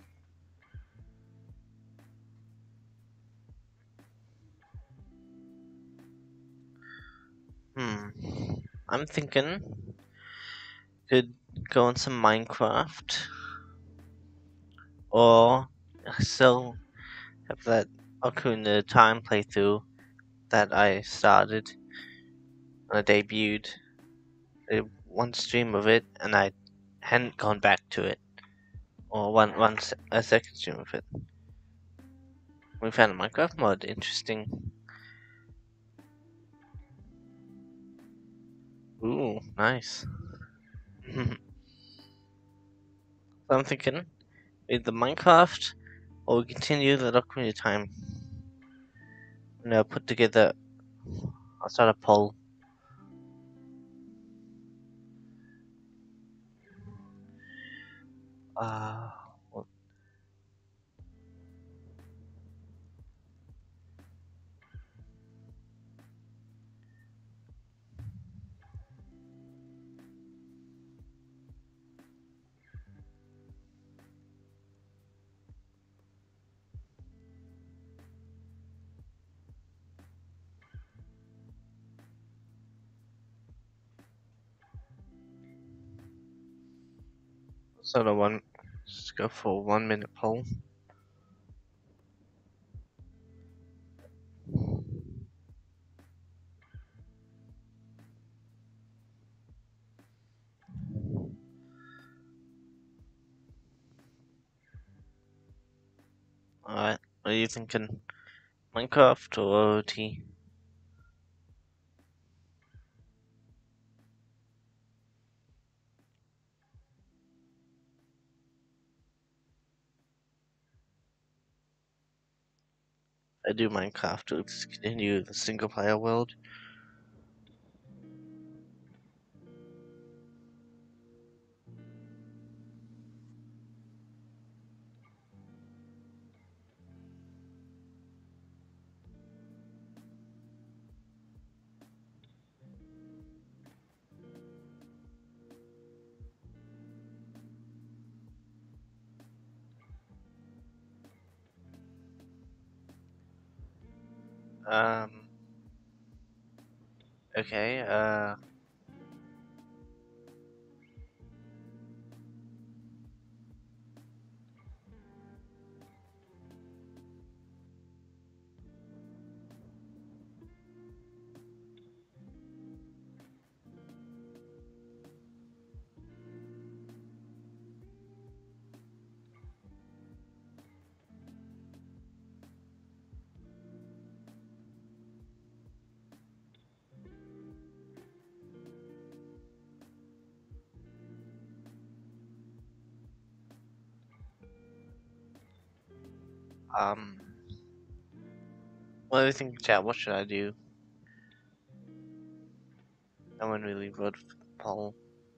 [SPEAKER 1] Hmm. I'm thinking could go on some Minecraft or still have that Ocarina of Time playthrough that I started when I debuted. I did one stream of it and I hadn't gone back to it. Or one one se- a second stream of it. We found a Minecraft mod interesting. Ooh, nice. So I'm thinking either Minecraft or we continue the Ocarina of Time. And I'll put together. I'll start a poll. Uh, well, sort of one. Just go for a one minute poll. Alright, what are you thinking? Minecraft or O O T? I do Minecraft to continue the single player world. Um, okay, uh, um, what do you think, chat? What should I do? No one really voted for the poll.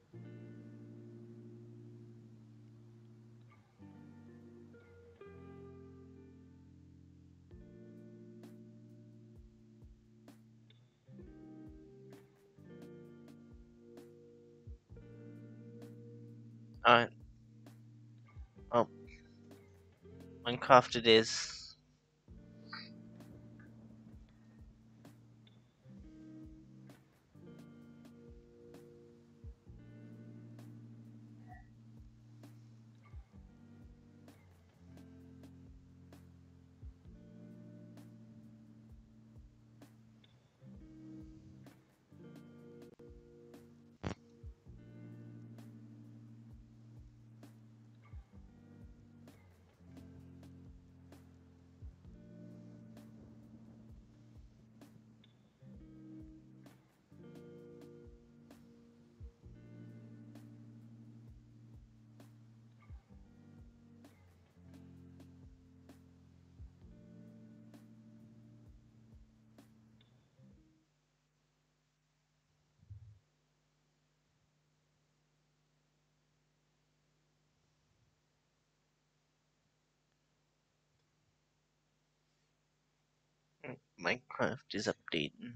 [SPEAKER 1] Alright, oh, Minecraft it is. Minecraft is updating.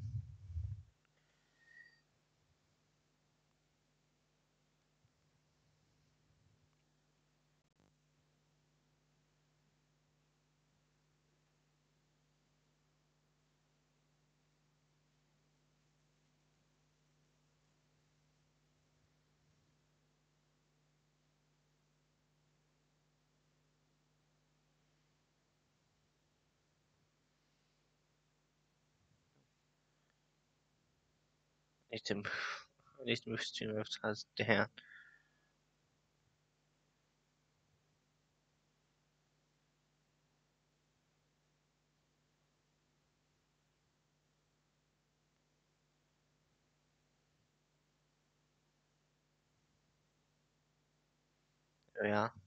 [SPEAKER 1] Need to move. I need to move two more tiles down. There we are.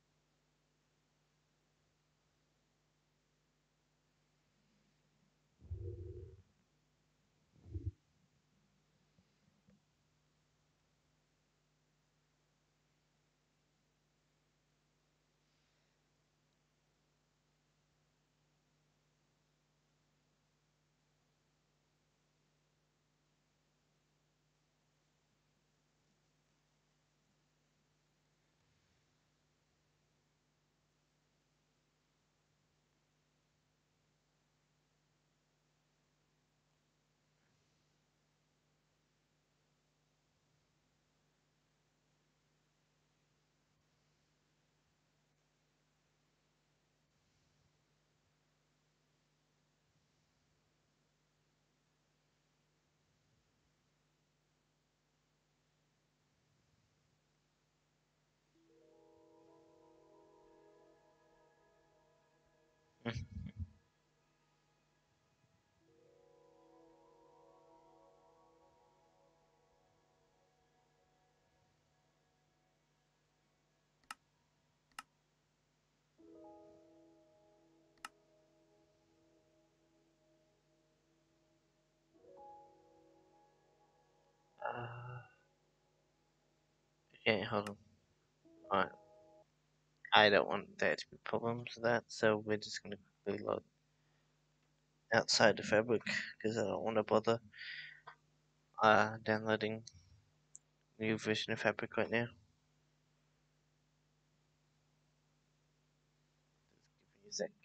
[SPEAKER 1] Uh, okay, hold on. Alright. I don't want there to be problems with that, so we're just gonna quickly load outside the fabric because I don't want to bother uh, downloading new version of fabric right now. Just give me a sec.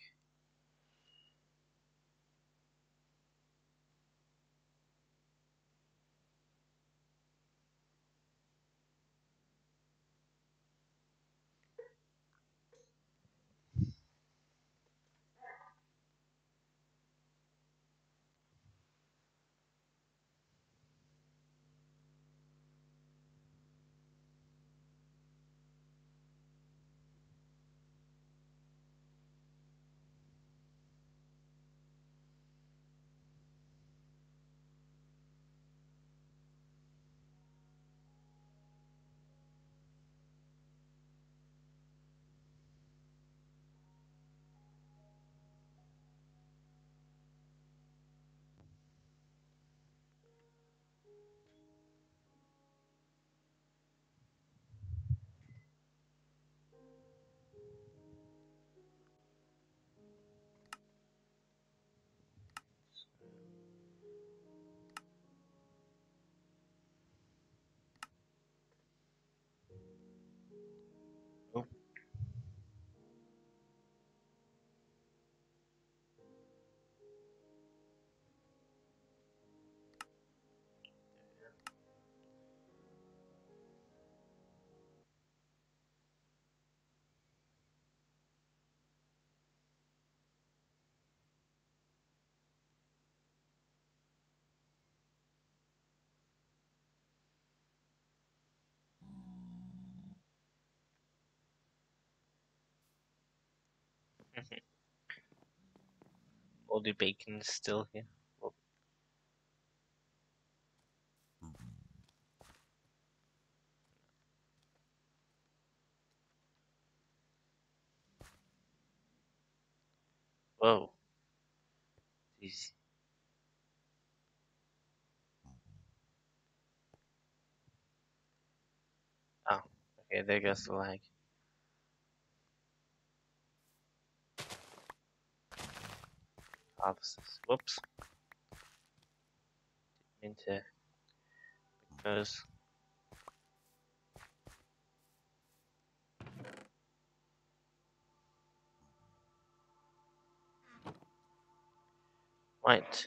[SPEAKER 1] Oh, all the bacon is still here. Oh, whoa. Jeez. Oh, okay, there goes the lag. Offices. Whoops. Into because right.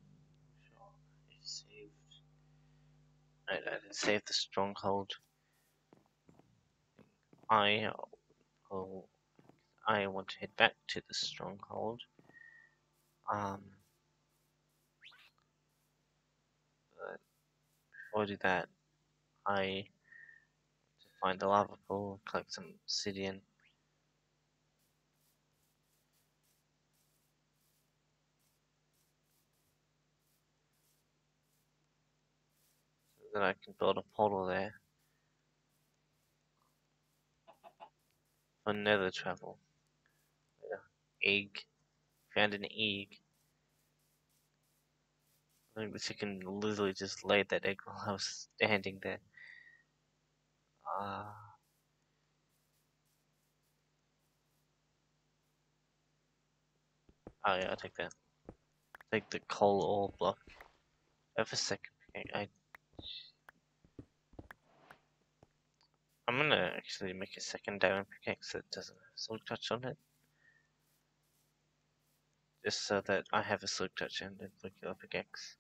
[SPEAKER 1] Sure. I saved. I, I didn't save the stronghold. I oh, I want to head back to the stronghold. Um, but before I do that, I to find the lava pool, collect some obsidian. So that I can build a portal there for nether travel. Yeah. Egg. Found an egg. I think that you can literally just lay that egg while I was standing there. Ah. Uh, oh yeah, I'll take that. Take the coal ore block. I have a second. I, I'm gonna actually make a second diamond pickaxe that doesn't have silk touch on it. Just so that I have a silk touch and a regular pickaxe.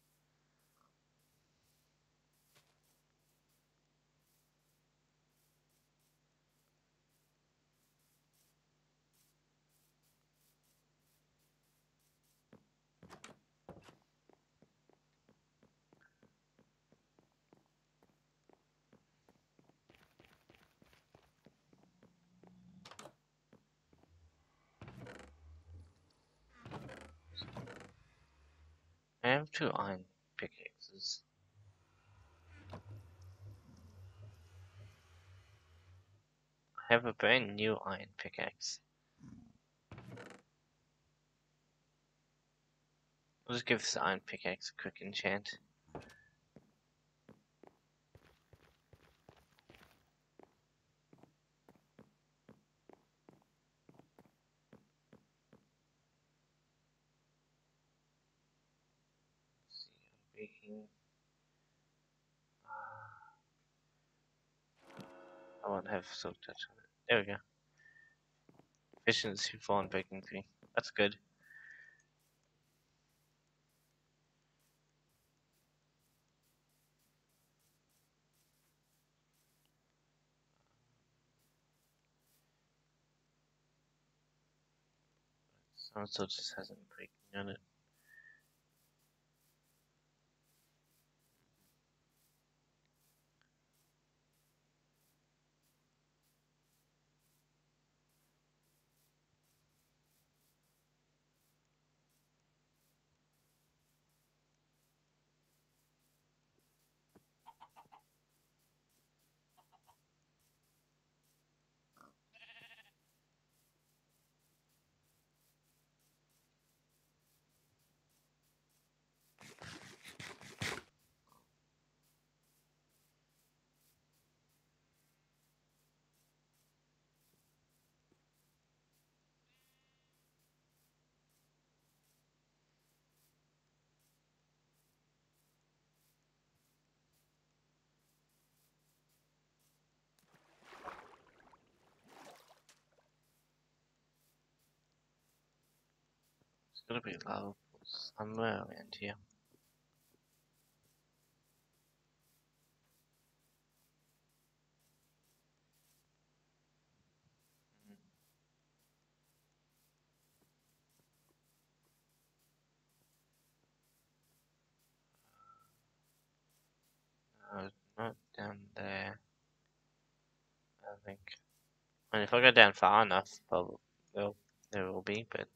[SPEAKER 1] I have two iron pickaxes. I have a brand new iron pickaxe. I'll just give this iron pickaxe a quick enchant. Let's see, I'm making. Uh, I won't have silk touch on it. There we go. Efficiency four and breaking three. That's good. Some still just hasn't breaking on it. It's gotta be lava pools somewhere around here. No, not down there. I think. And if I go down far enough, probably well, there will be, but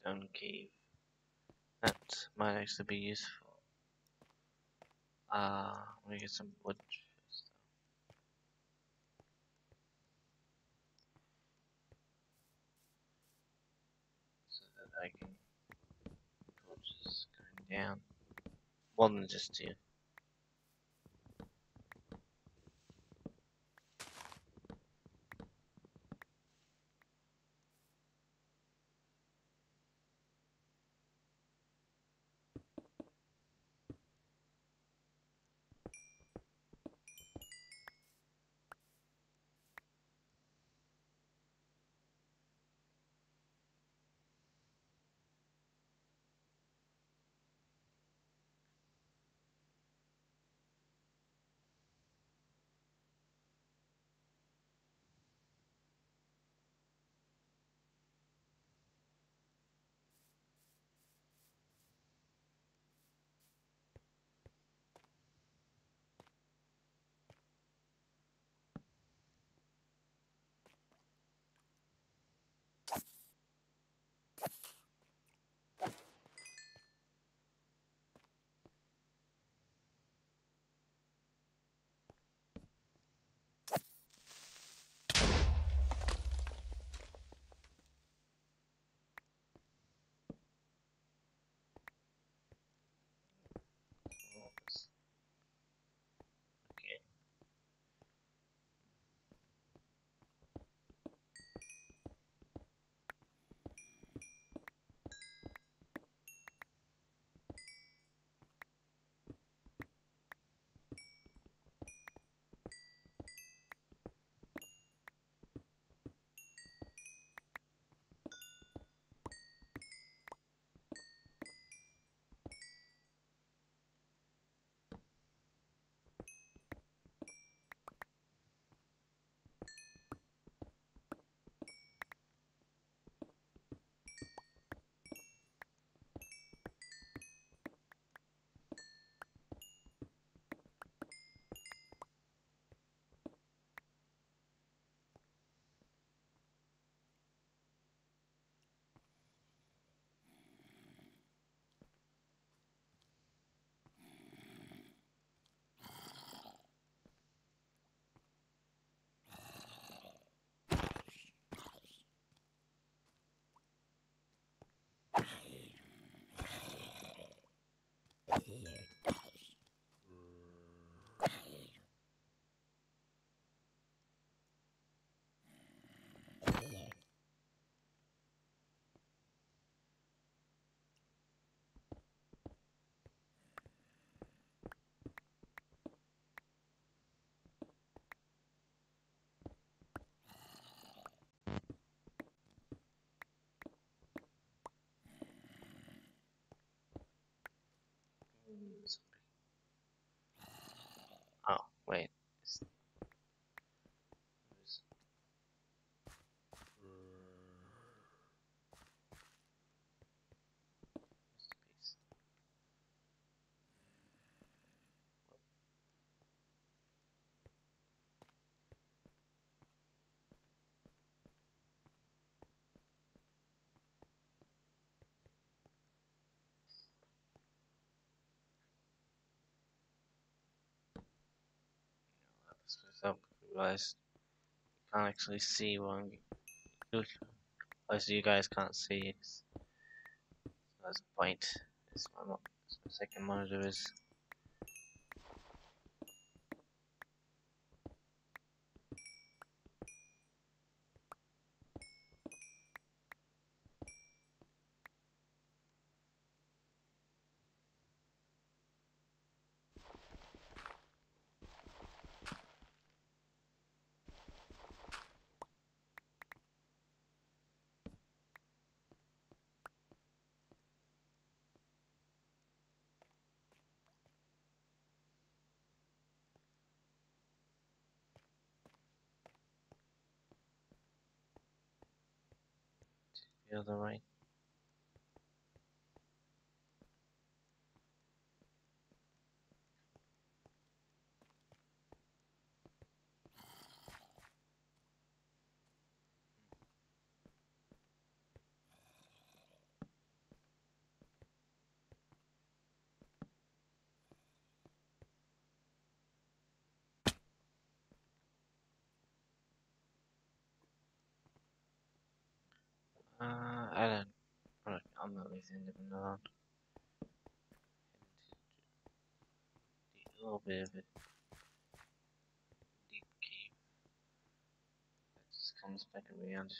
[SPEAKER 1] stone cave. That might actually be useful. Uh, let me get some wood first, so that I can torches going down. More than just two. Okay. Oh, wait. It's, it's, it's the piece. I'll have to split up. Realize you can't actually see what I'm doing. As you guys can't see. It's, that's the point. This my, mo- this my second monitor is. The other way. don't. I'm not listening to them alone. A little bit of a deep cave that just comes back around.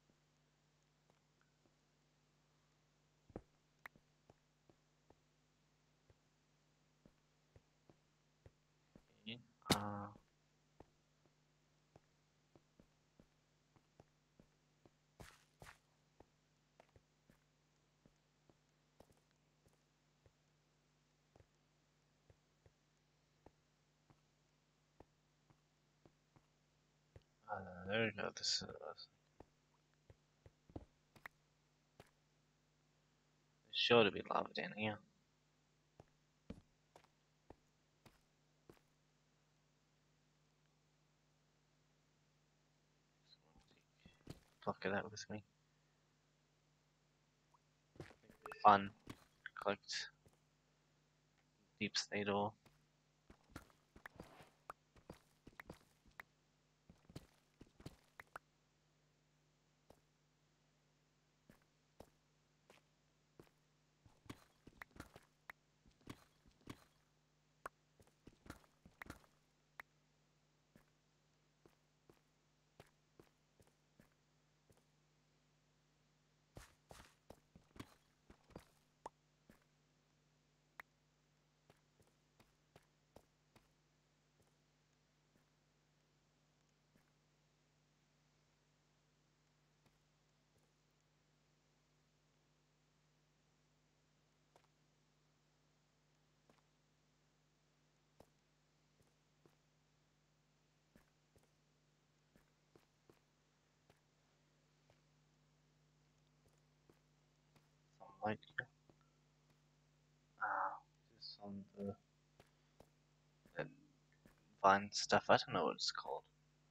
[SPEAKER 1] Okay. Uh, uh, there we go. This is. There's sure to be lava down here. Pluck it out with me. Fun. Collect deep state ore. Some light here. Ah, just on the, the vine stuff. I don't know what it's called.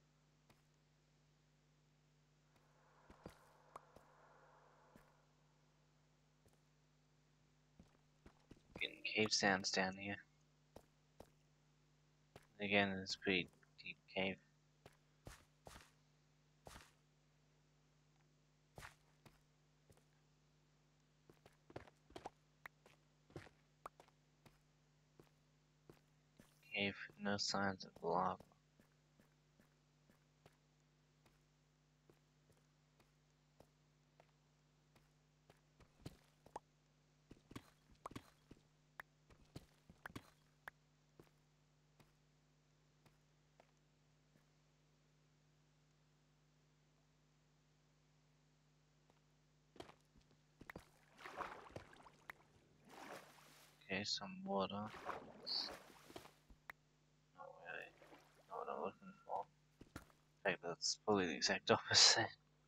[SPEAKER 1] Getting cave sounds down here. Again, it's a pretty deep cave. Cave, no signs of lava. Okay, some water. Not really. Not what I'm looking for. In fact, that's probably the exact opposite.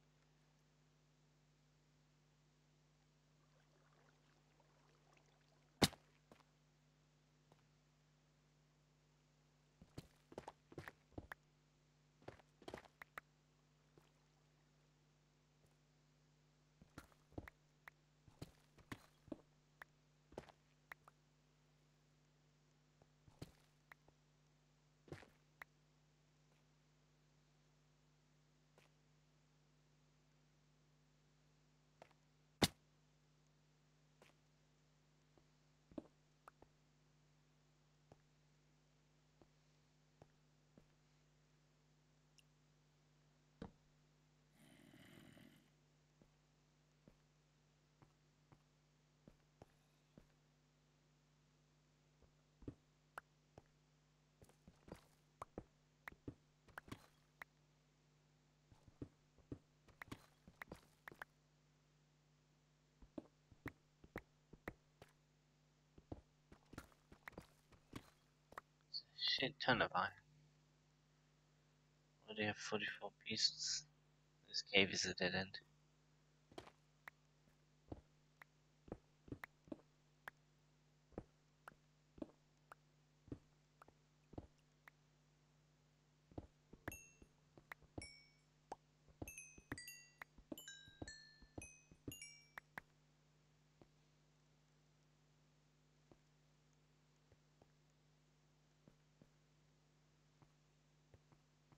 [SPEAKER 1] Shit ton of iron. What do you have? forty-four pieces. This cave is a dead end.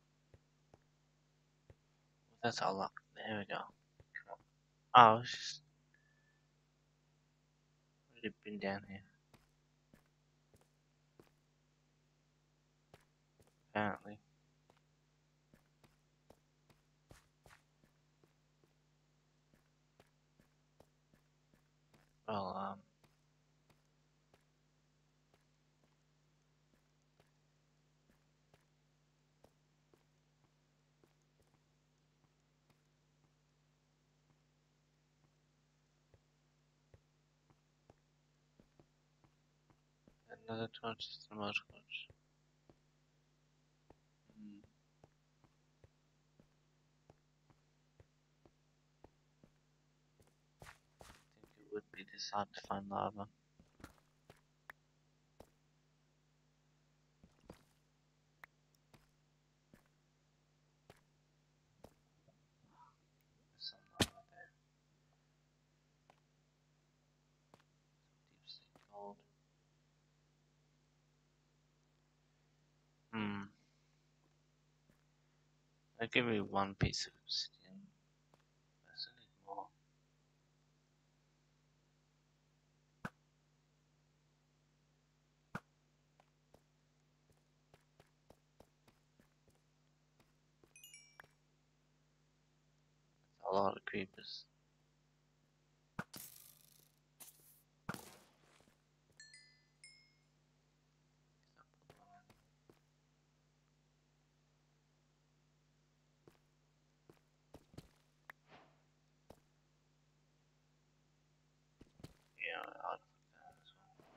[SPEAKER 1] That's all locked. There we go. Come on. Oh, it's just Could have been down here. Apparently. Well, um. Another torch is the most torch. Hmm. I think it would be this hard to find lava. There's some lava there. Deep sea gold. Hmm. I'll give me one piece of obsidian. I still need more. A lot of creepers. Yeah, I'll put that as well.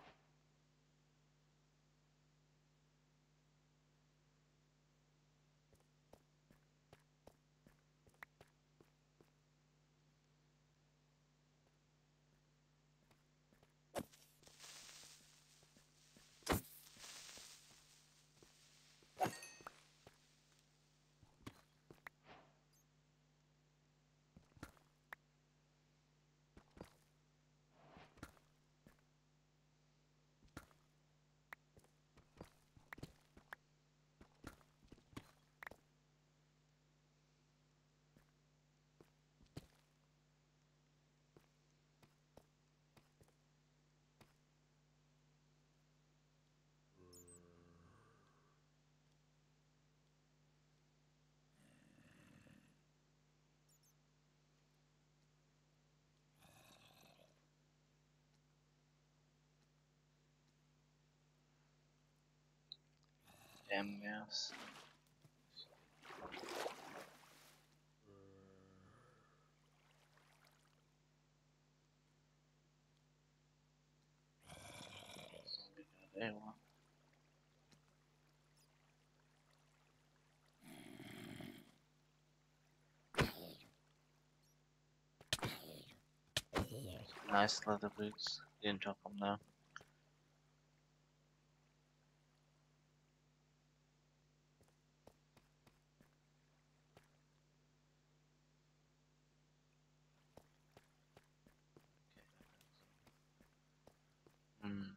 [SPEAKER 1] Damn mouse. There one. Nice leather boots. Didn't drop them though. Hmm.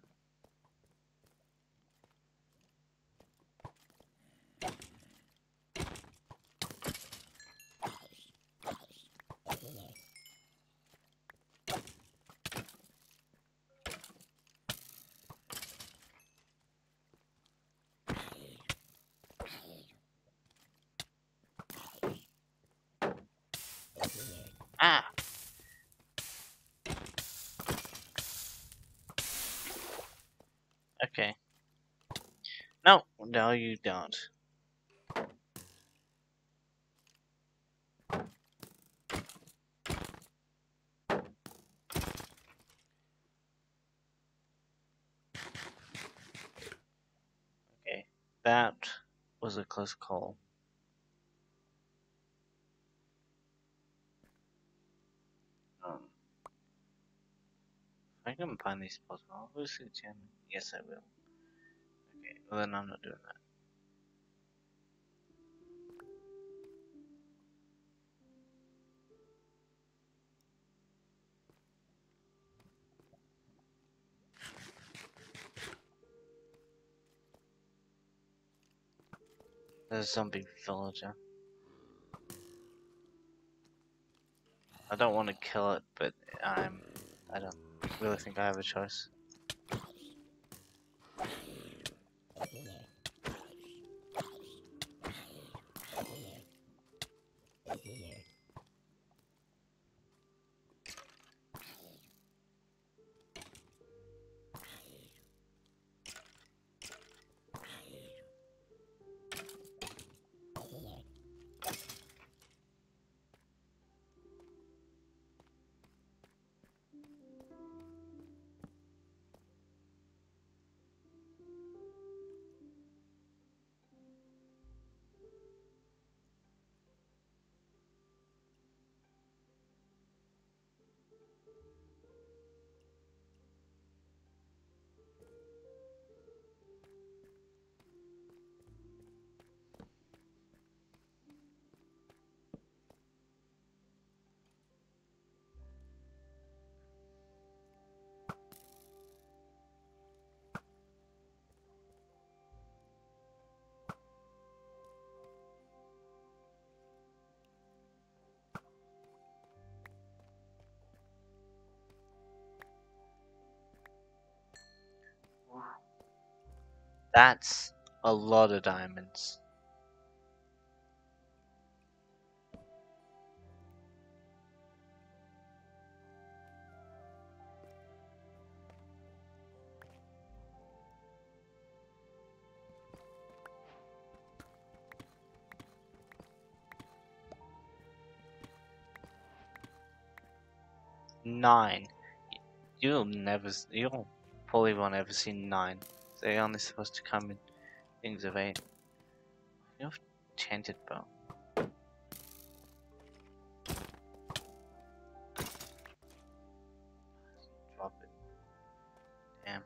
[SPEAKER 1] Ah! Okay. No! No, you don't. Okay. That was a close call. Um, if I can find these spots, I'll lose the gem. Yes, I will. Okay, well then I'm not doing that. There's a zombie villager. I don't want to kill it, but I'm. I don't. really think I have a choice. That's a lot of diamonds. Nine. You'll never, you'll probably won't ever see nine. They're only supposed to come in things of eight. You have enchanted bow. Drop it. Damn.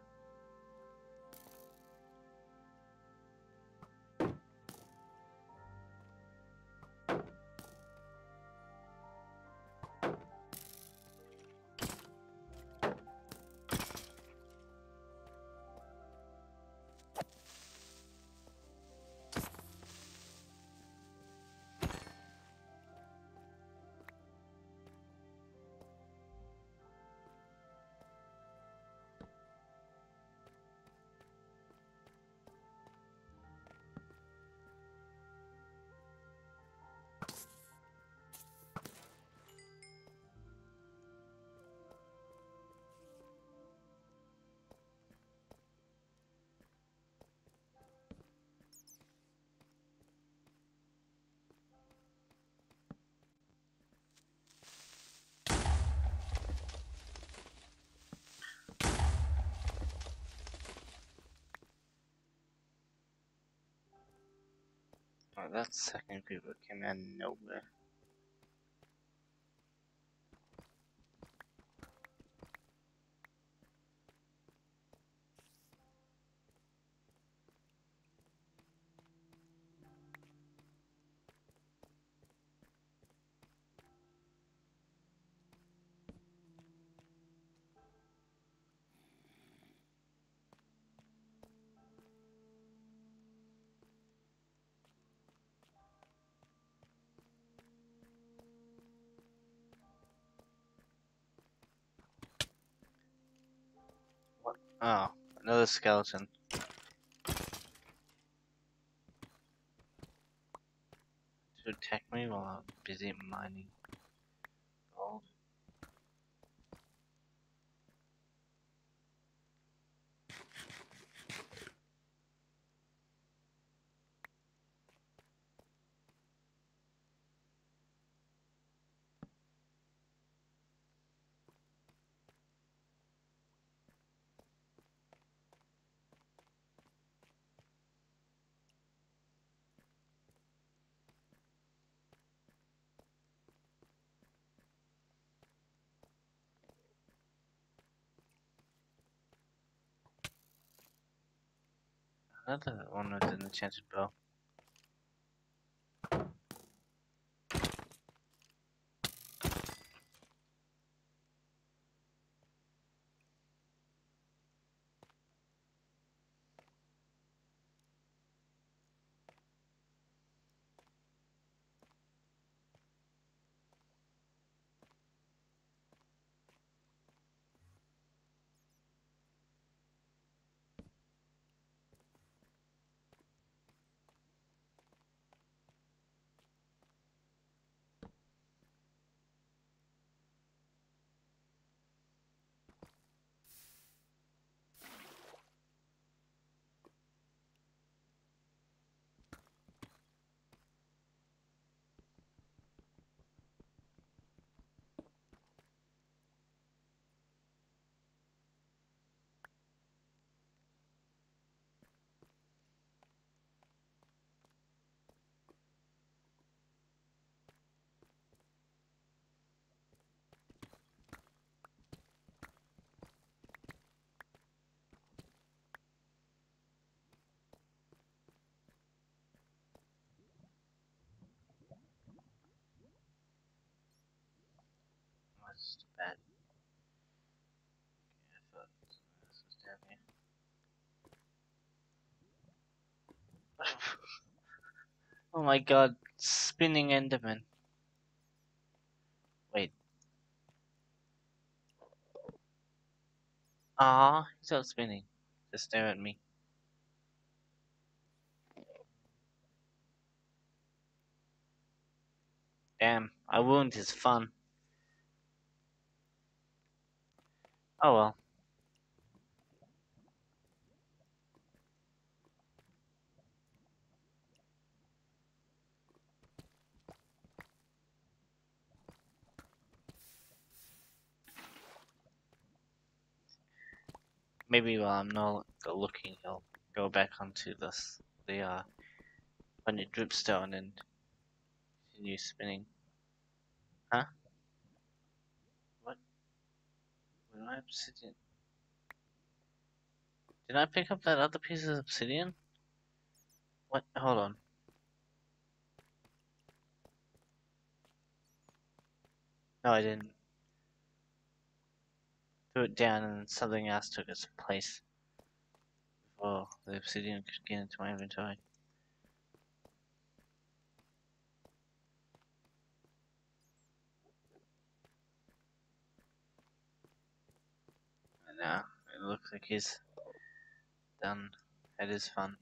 [SPEAKER 1] Oh, that second creeper came out of nowhere. What? Oh, another skeleton. To attack me while I'm busy mining gold. Another one with an enchanted bow. Oh my god, spinning Enderman. Wait. Ah, he's not spinning. Just stare at me. Damn, I ruined his fun. Oh well. Maybe while I'm not looking, he'll go back onto this, the uh, on your dripstone and continue spinning. Huh? What? Where did I obsidian? Did I pick up that other piece of obsidian? What? Hold on. No, I didn't. Threw it down and something else took its place before the obsidian could get into my inventory. And now it looks like he's done. It is fun.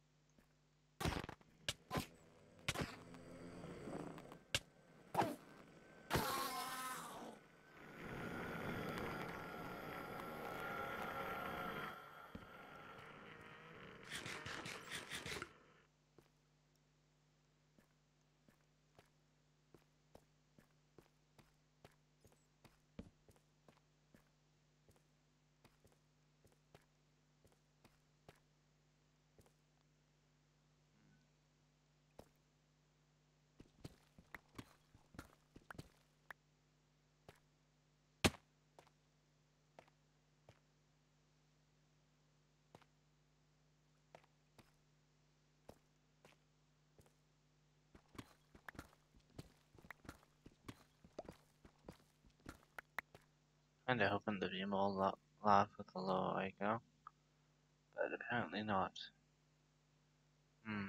[SPEAKER 1] Kinda hoping to be more lo live with the lower I go, but apparently not. Hmm.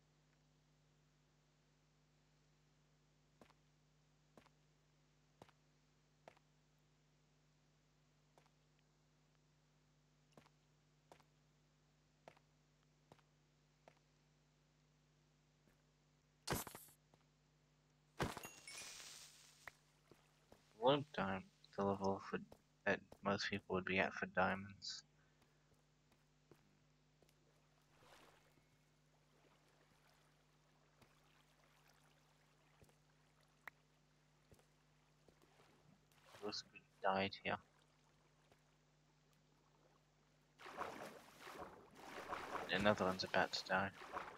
[SPEAKER 1] Low time the level for that most people would be at for diamonds. Those we died here. Another one's about to die.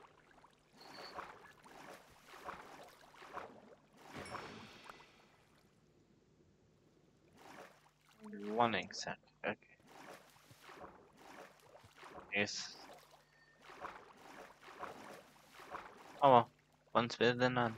[SPEAKER 1] One exact. Okay. Yes. Oh well. One's better than none.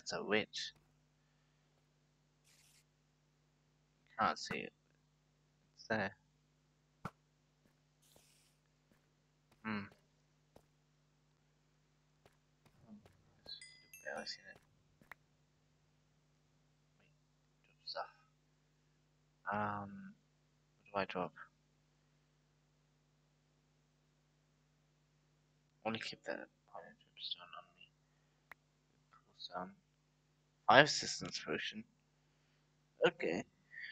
[SPEAKER 1] That's a witch. Can't see it. It's there. Hmm. Barely seen it. Wait, drop stuff. Um, what do I drop? I want to keep that point of dripstone on me. Pull some. Five assistance potion. Okay.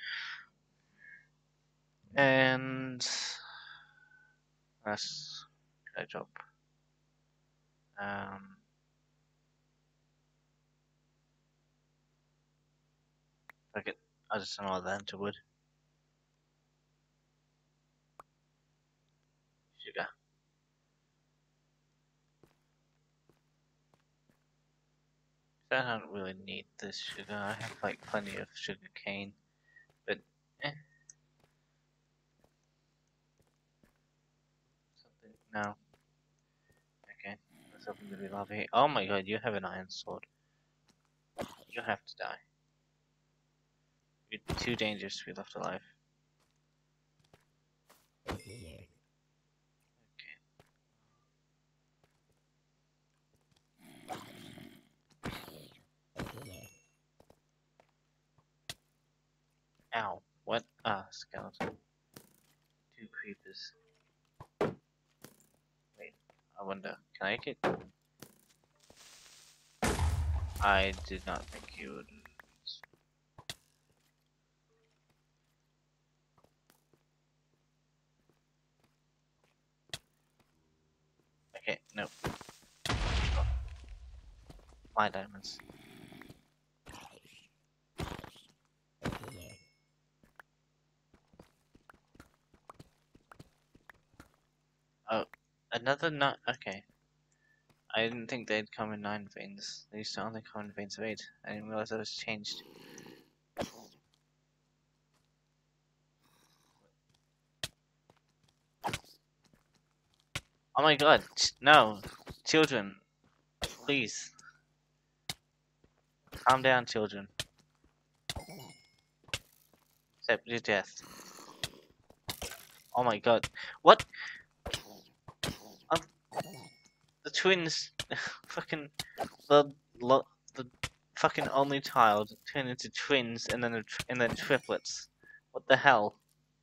[SPEAKER 1] And that's I drop. Um, I get. I just turn all that into wood. Sugar. I don't really need this sugar. I have like plenty of sugar cane, but eh. Something. No. Okay. There's something to be lava here. Oh my god, you have an iron sword. You have to die. You're too dangerous to be left alive. Okay. Ow. What? Ah, skeleton. Two creepers. Wait. I wonder. Can I get? I did not think you would. Okay. No. My diamonds. Oh, another nut. Okay. I didn't think they'd come in nine veins. They used to only come in veins of eight. I didn't realize that was changed. Oh my god, no! Children, please. Calm down, children. Accept your death. Oh my god. What? Uh, the twins. Fucking. The. Lo the fucking only child turned into twins and then, a tr and then triplets. What the hell?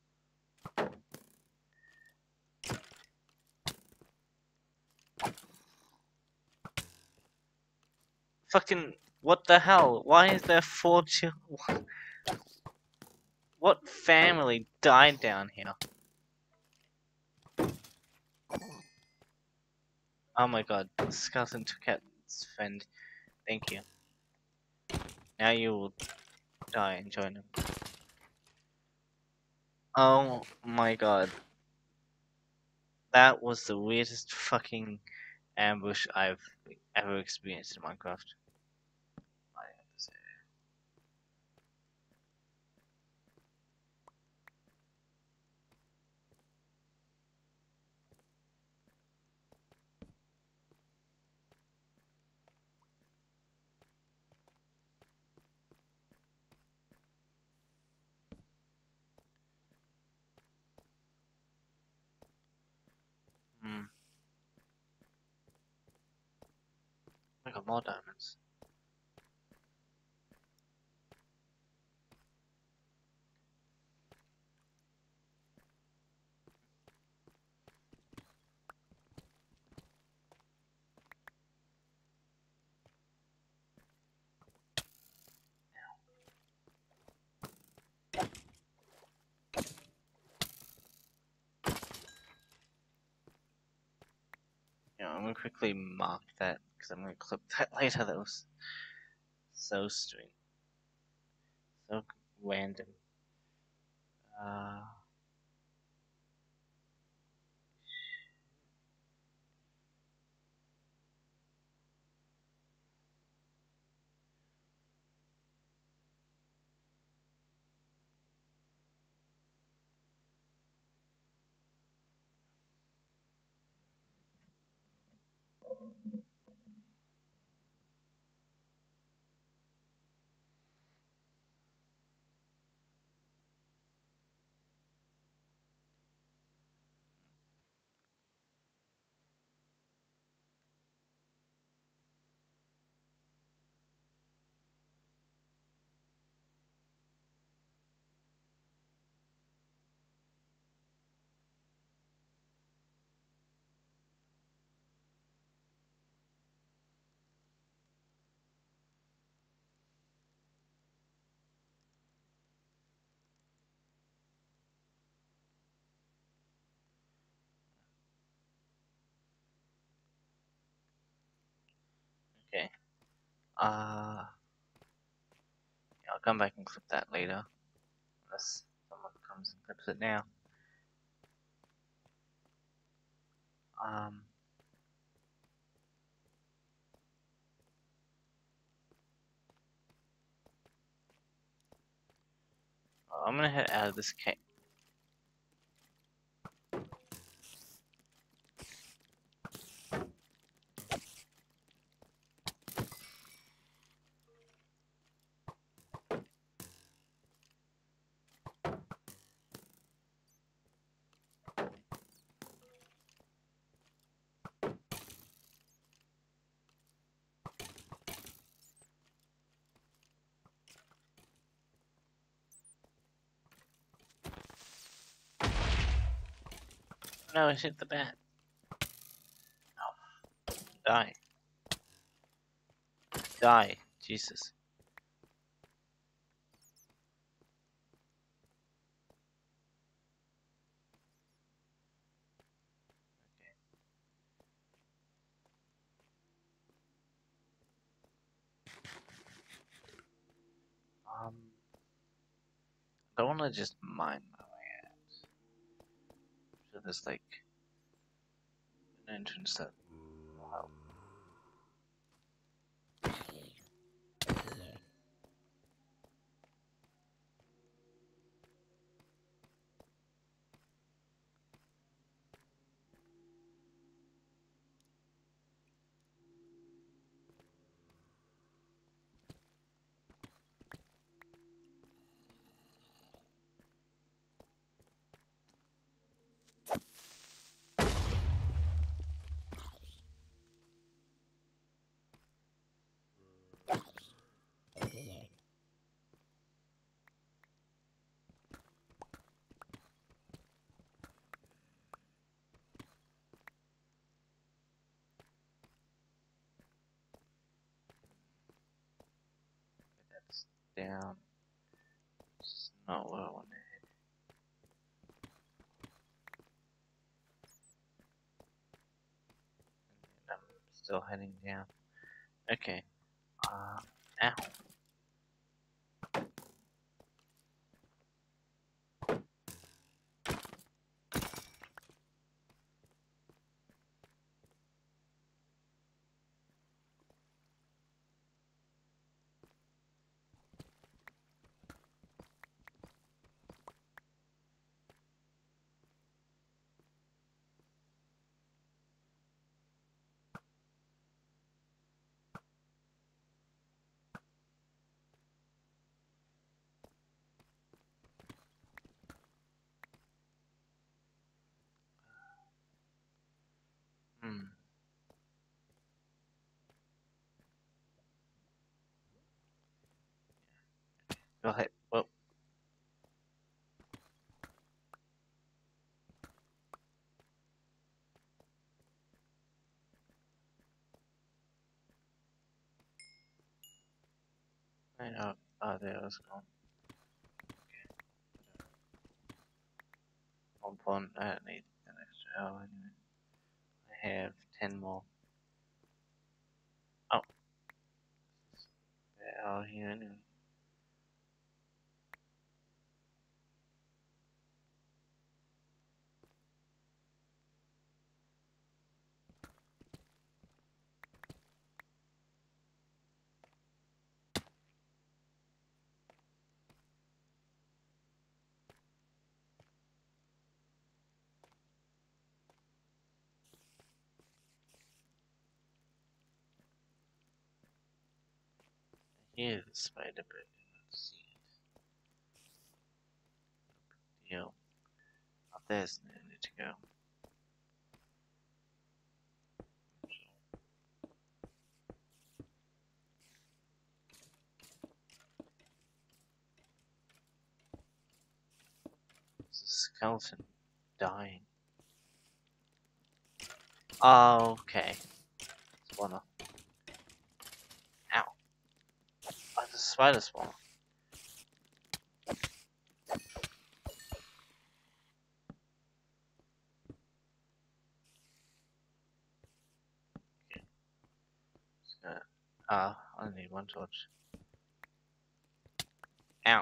[SPEAKER 1] Fucking. What the hell? Why is there four children? What family died down here? Oh my god, Skeleton took out its friend. Thank you. Now you will die and join him. Oh my god. That was the weirdest fucking ambush I've ever experienced in Minecraft. I have to say. Hmm. I got more diamonds. Yeah, I'm gonna quickly mark that because I'm gonna clip that later. That was so strange, so random. Uh, Uh, yeah, I'll come back and clip that later. Unless someone comes and clips it now. Um, I'm gonna head out of this cave. No, I hit the bat. Oh, die. Die. Jesus. Um, I don't want to just mine my way out. So there's like an entrance that will help. That's down. It's not where I want to head. And I'm still heading down. Okay. Uh, ow. Hmm. Go ahead. Well. I know. Oh, there I was going. One point. I don't need an extra hour anyway. I have ten more. Oh. They're out here anyway. Here's the spider bit. Let's see it. Deal. Oh, there's no need to go. It's a skeleton dying. Oh, okay. It's one of. Ow. Oh, it's a spider spawn. Okay. Just gonna. Uh, I only need one torch. Ow.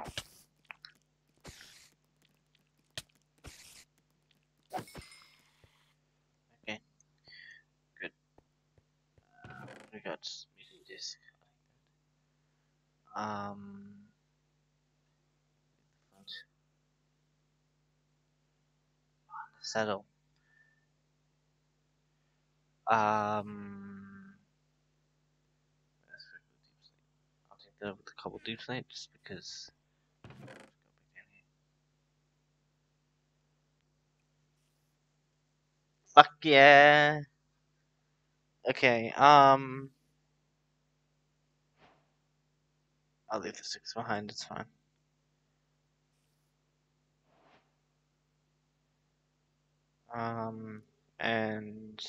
[SPEAKER 1] Okay, good. Uh, we got music disc. Um, front. Settle. Um, I'll take that with a couple deep sleep just because. Fuck yeah. Okay, um, I'll leave the six behind, it's fine. Um, and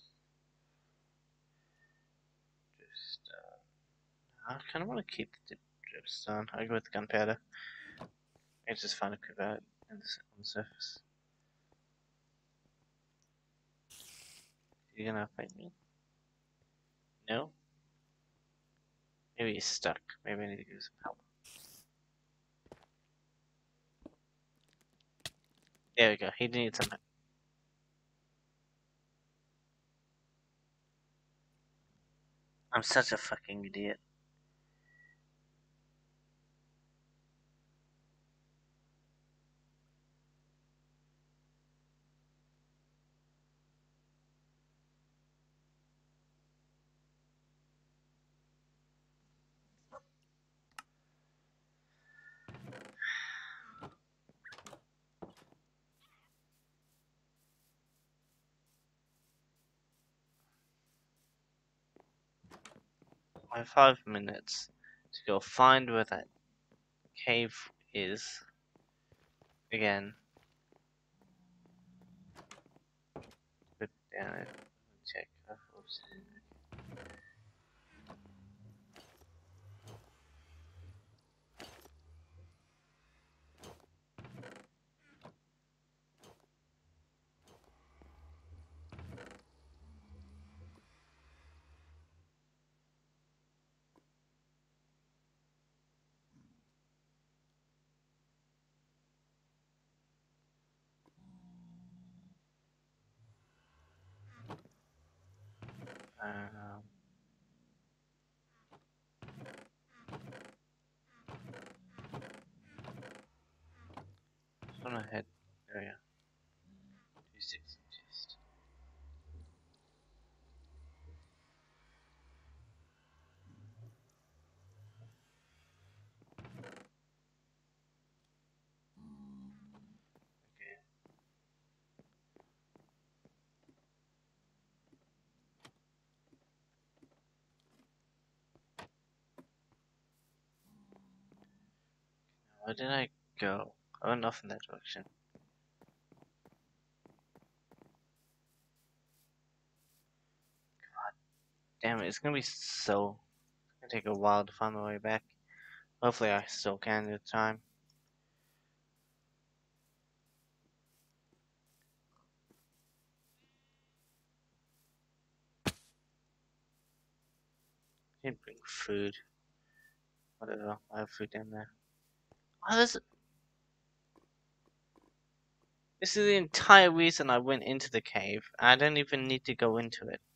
[SPEAKER 1] just, uh, I kind of want to keep the dripstone. I go with gunpowder. It's just fun to keep out on the surface. You're gonna fight me? No? Maybe he's stuck. Maybe I need to give some help. There we go. He needs some help. I'm such a fucking idiot. I have five minutes to go find where that cave is. Again. Put down it. Check. Um, just wanna head. There we go. Two six just. Okay. Where did I go? I went off in that direction. Damn it, it's gonna be so. It's gonna take a while to find my way back. Hopefully, I still can this time. Didn't bring food. Whatever, I have food down there. Oh, this. This is the entire reason I went into the cave. I don't even need to go into it.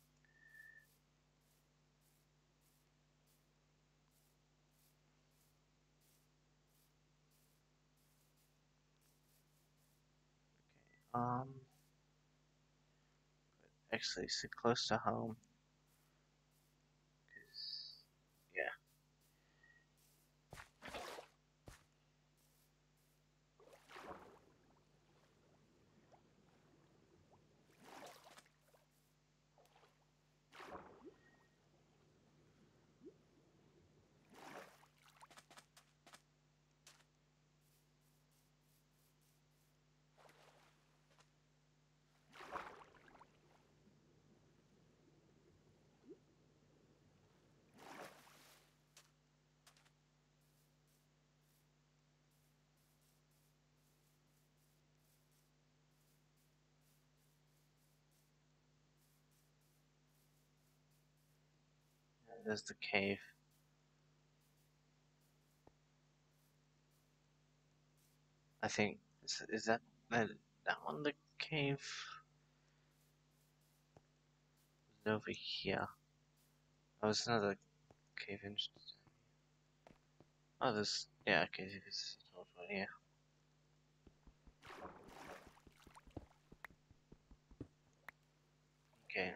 [SPEAKER 1] Um. Actually, sit close to home. Yeah. There's the cave. I think is, is that that that one the cave is over here. Oh, there's another cave in. Oh, there's yeah. Okay, it's over here. Okay.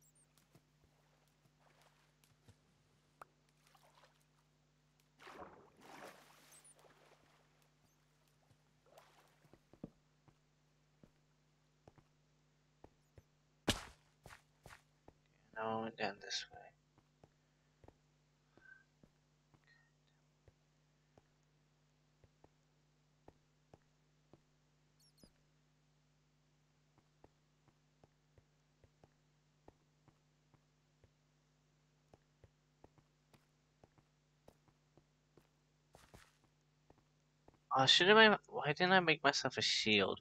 [SPEAKER 1] Now I went down this way. Oh, should have made. Why didn't I make myself a shield?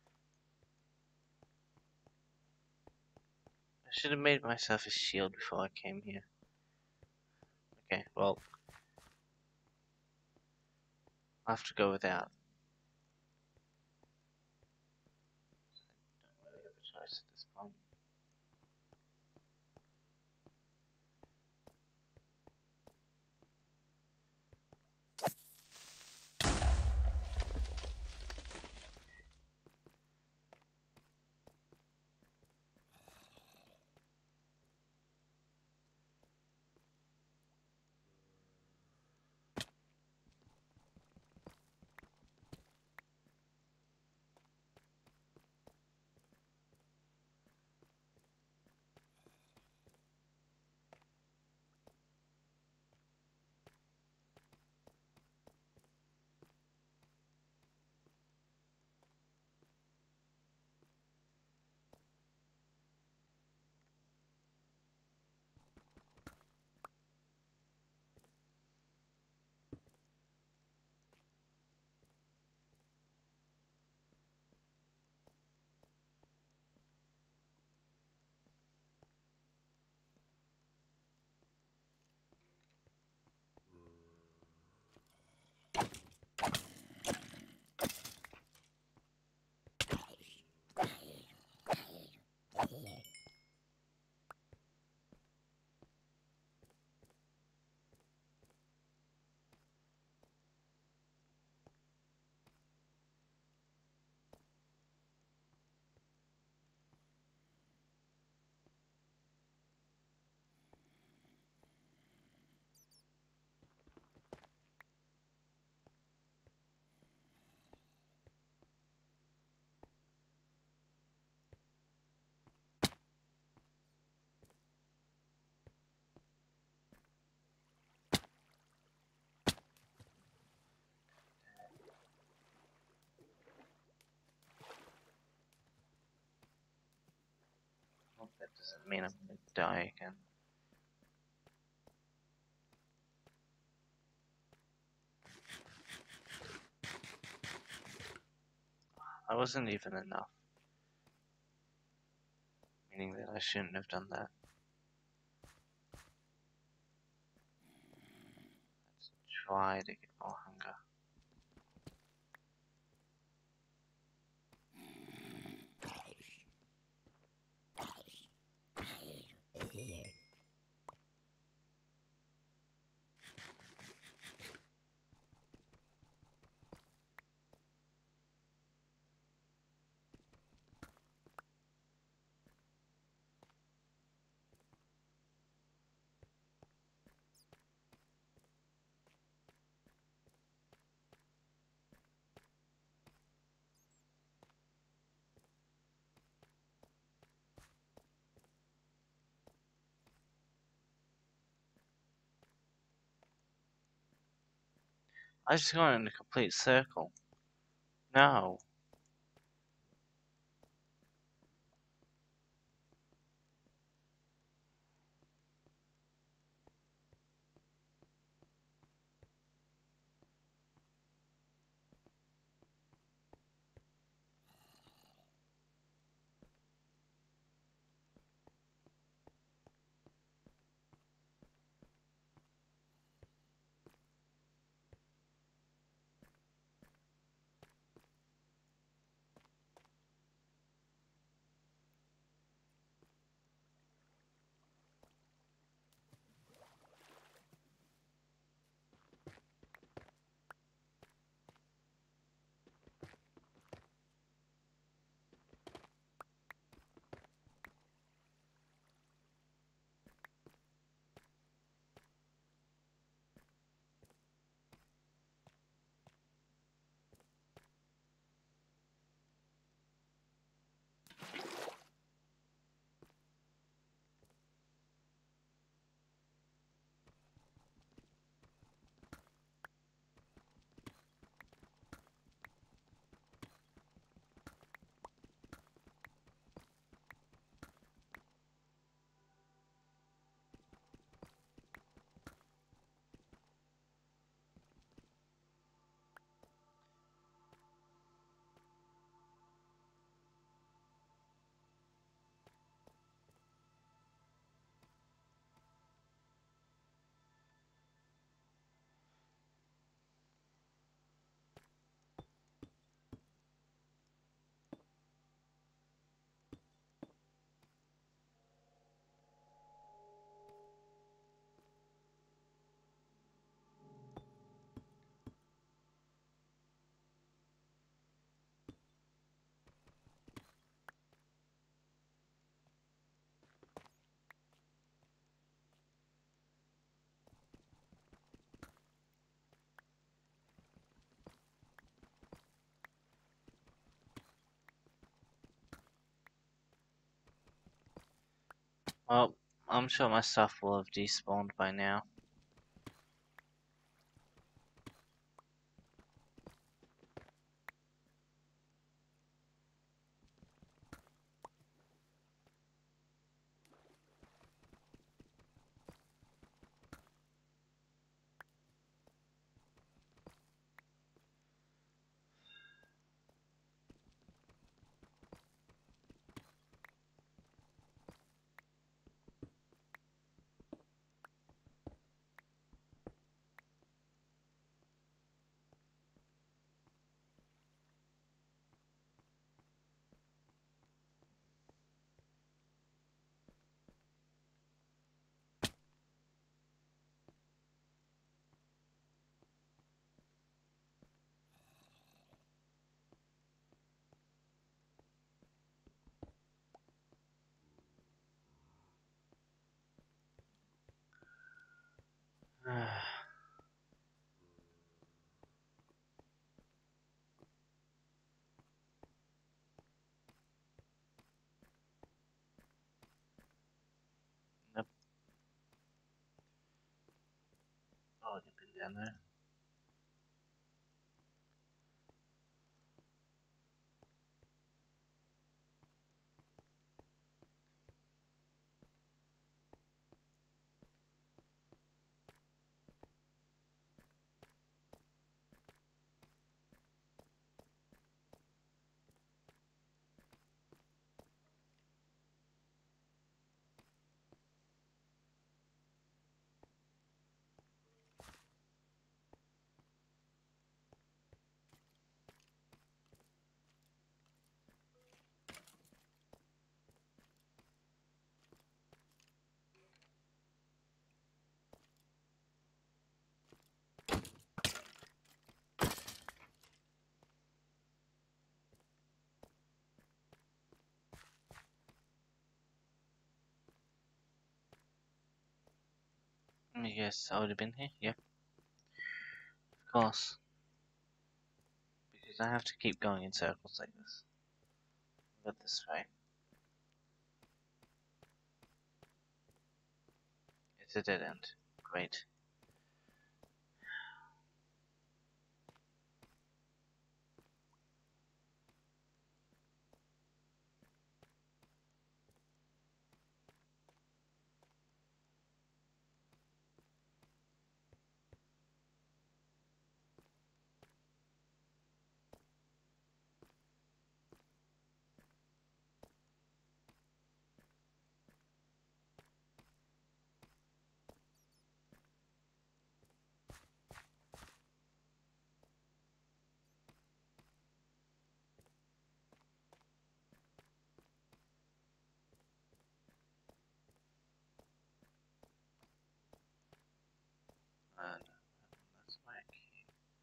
[SPEAKER 1] I should have made myself a shield before I came here. Okay, well, I'll have to go without. Don't really have a choice at this point. Hope that doesn't mean I'm gonna die again. I wasn't even enough. Meaning that I shouldn't have done that. Let's try to get more hunger. I just gone in a complete circle. No. Well, I'm sure my stuff will have despawned by now. Nope. Oh, you've been down there. Yes, I would have been here. Yep, of course. Because I have to keep going in circles like this. But this way. It's a dead end. Great. And that's my key.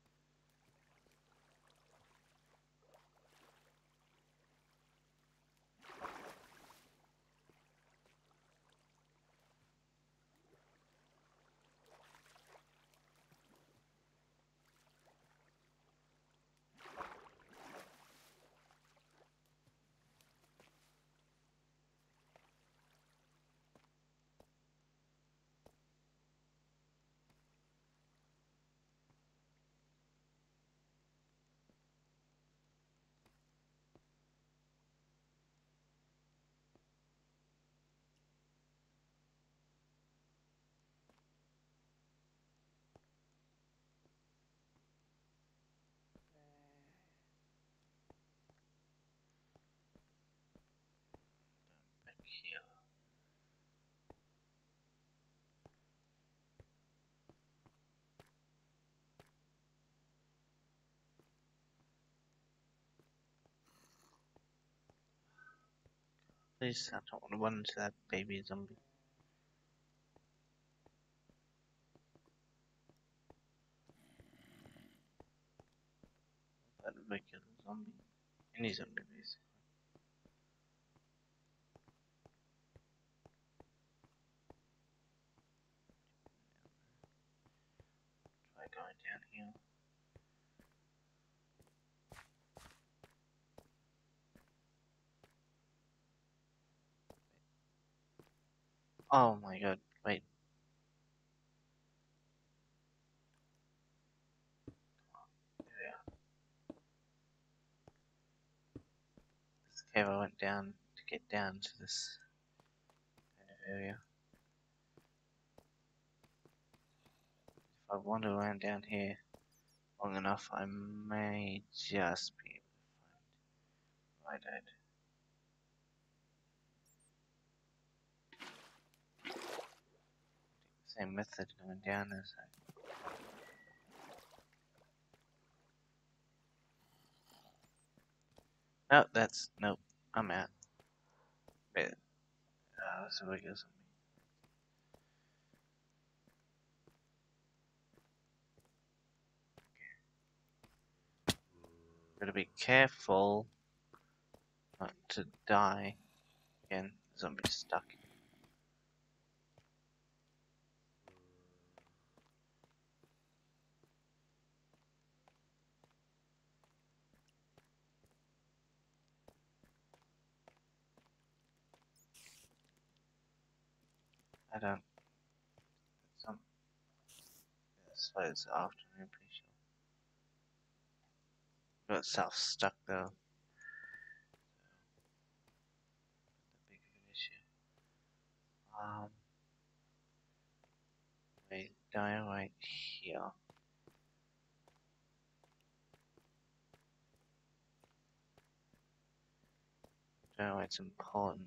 [SPEAKER 1] Back here. Please, I don't want to run into that baby zombie. That regular zombie. Any zombie, basically. Try going down here. Oh my god, wait. Yeah. This cave I went down to get down to this kind of area. If I wander around down here long enough, I may just be able to find Rando. Same method going down as I. No, that's nope. I'm out. Wait, uh, so I guess gotta be careful not to die again. Zombie stuck. I don't. Some. This fighter's after me. I'm pretty sure. Got itself stuck though. The big of an issue. Um. Wait, die right here. Don't know why it's important.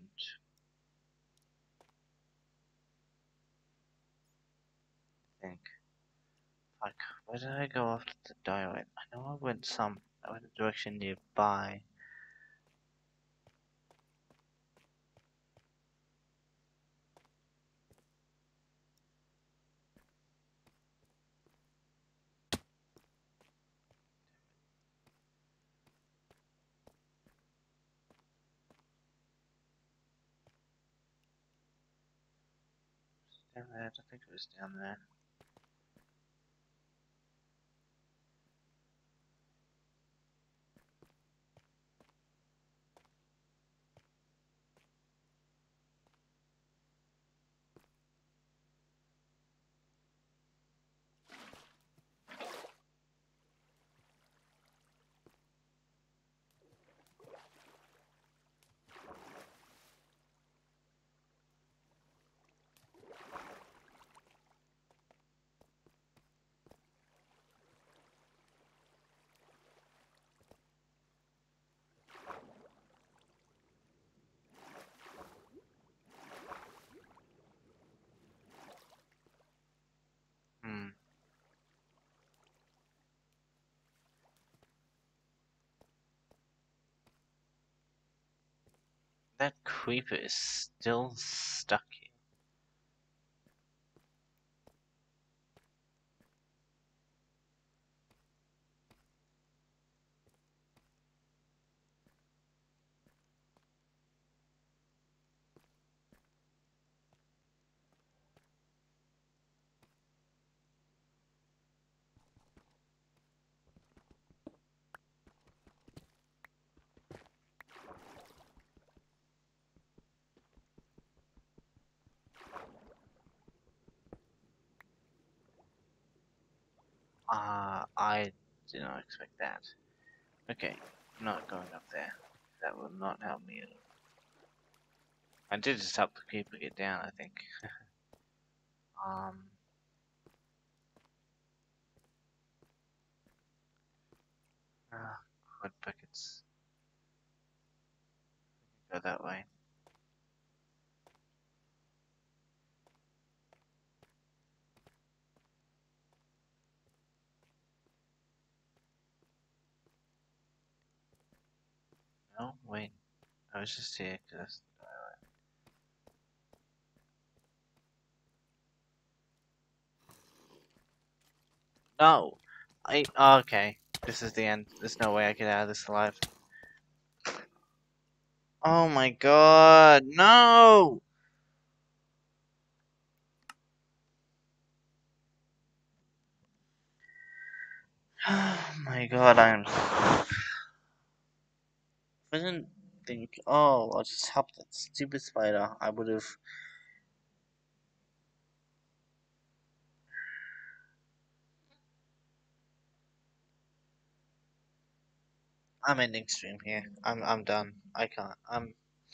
[SPEAKER 1] I think. Fuck, where did I go after the diorite? I know I went some. I went a direction nearby. Down there, I don't think it was down there. Hmm. That creeper is still stuck here. Ah, uh, I did not expect that. Okay, I'm not going up there. That will not help me at all. I did just help the creeper get down, I think. um. Ah, wood buckets. Go that way. No, wait. I was just here because. No! I. Oh, okay. This is the end. There's no way I get out of this alive. Oh my god, no! Oh my god, I'm. I didn't think. Oh, I'll just help that stupid spider. I would have I'm ending stream here. I'm I'm done. I can't. I'm.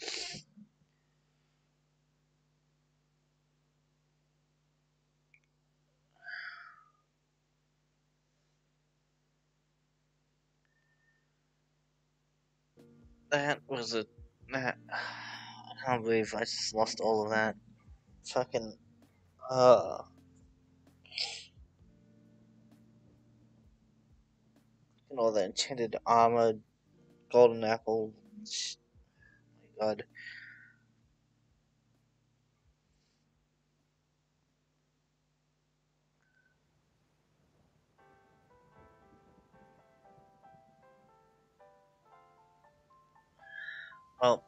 [SPEAKER 1] That was a. That, I can't believe I just lost all of that. Fucking. Uh. And all the enchanted armor, golden apple. Sh- my god. Well.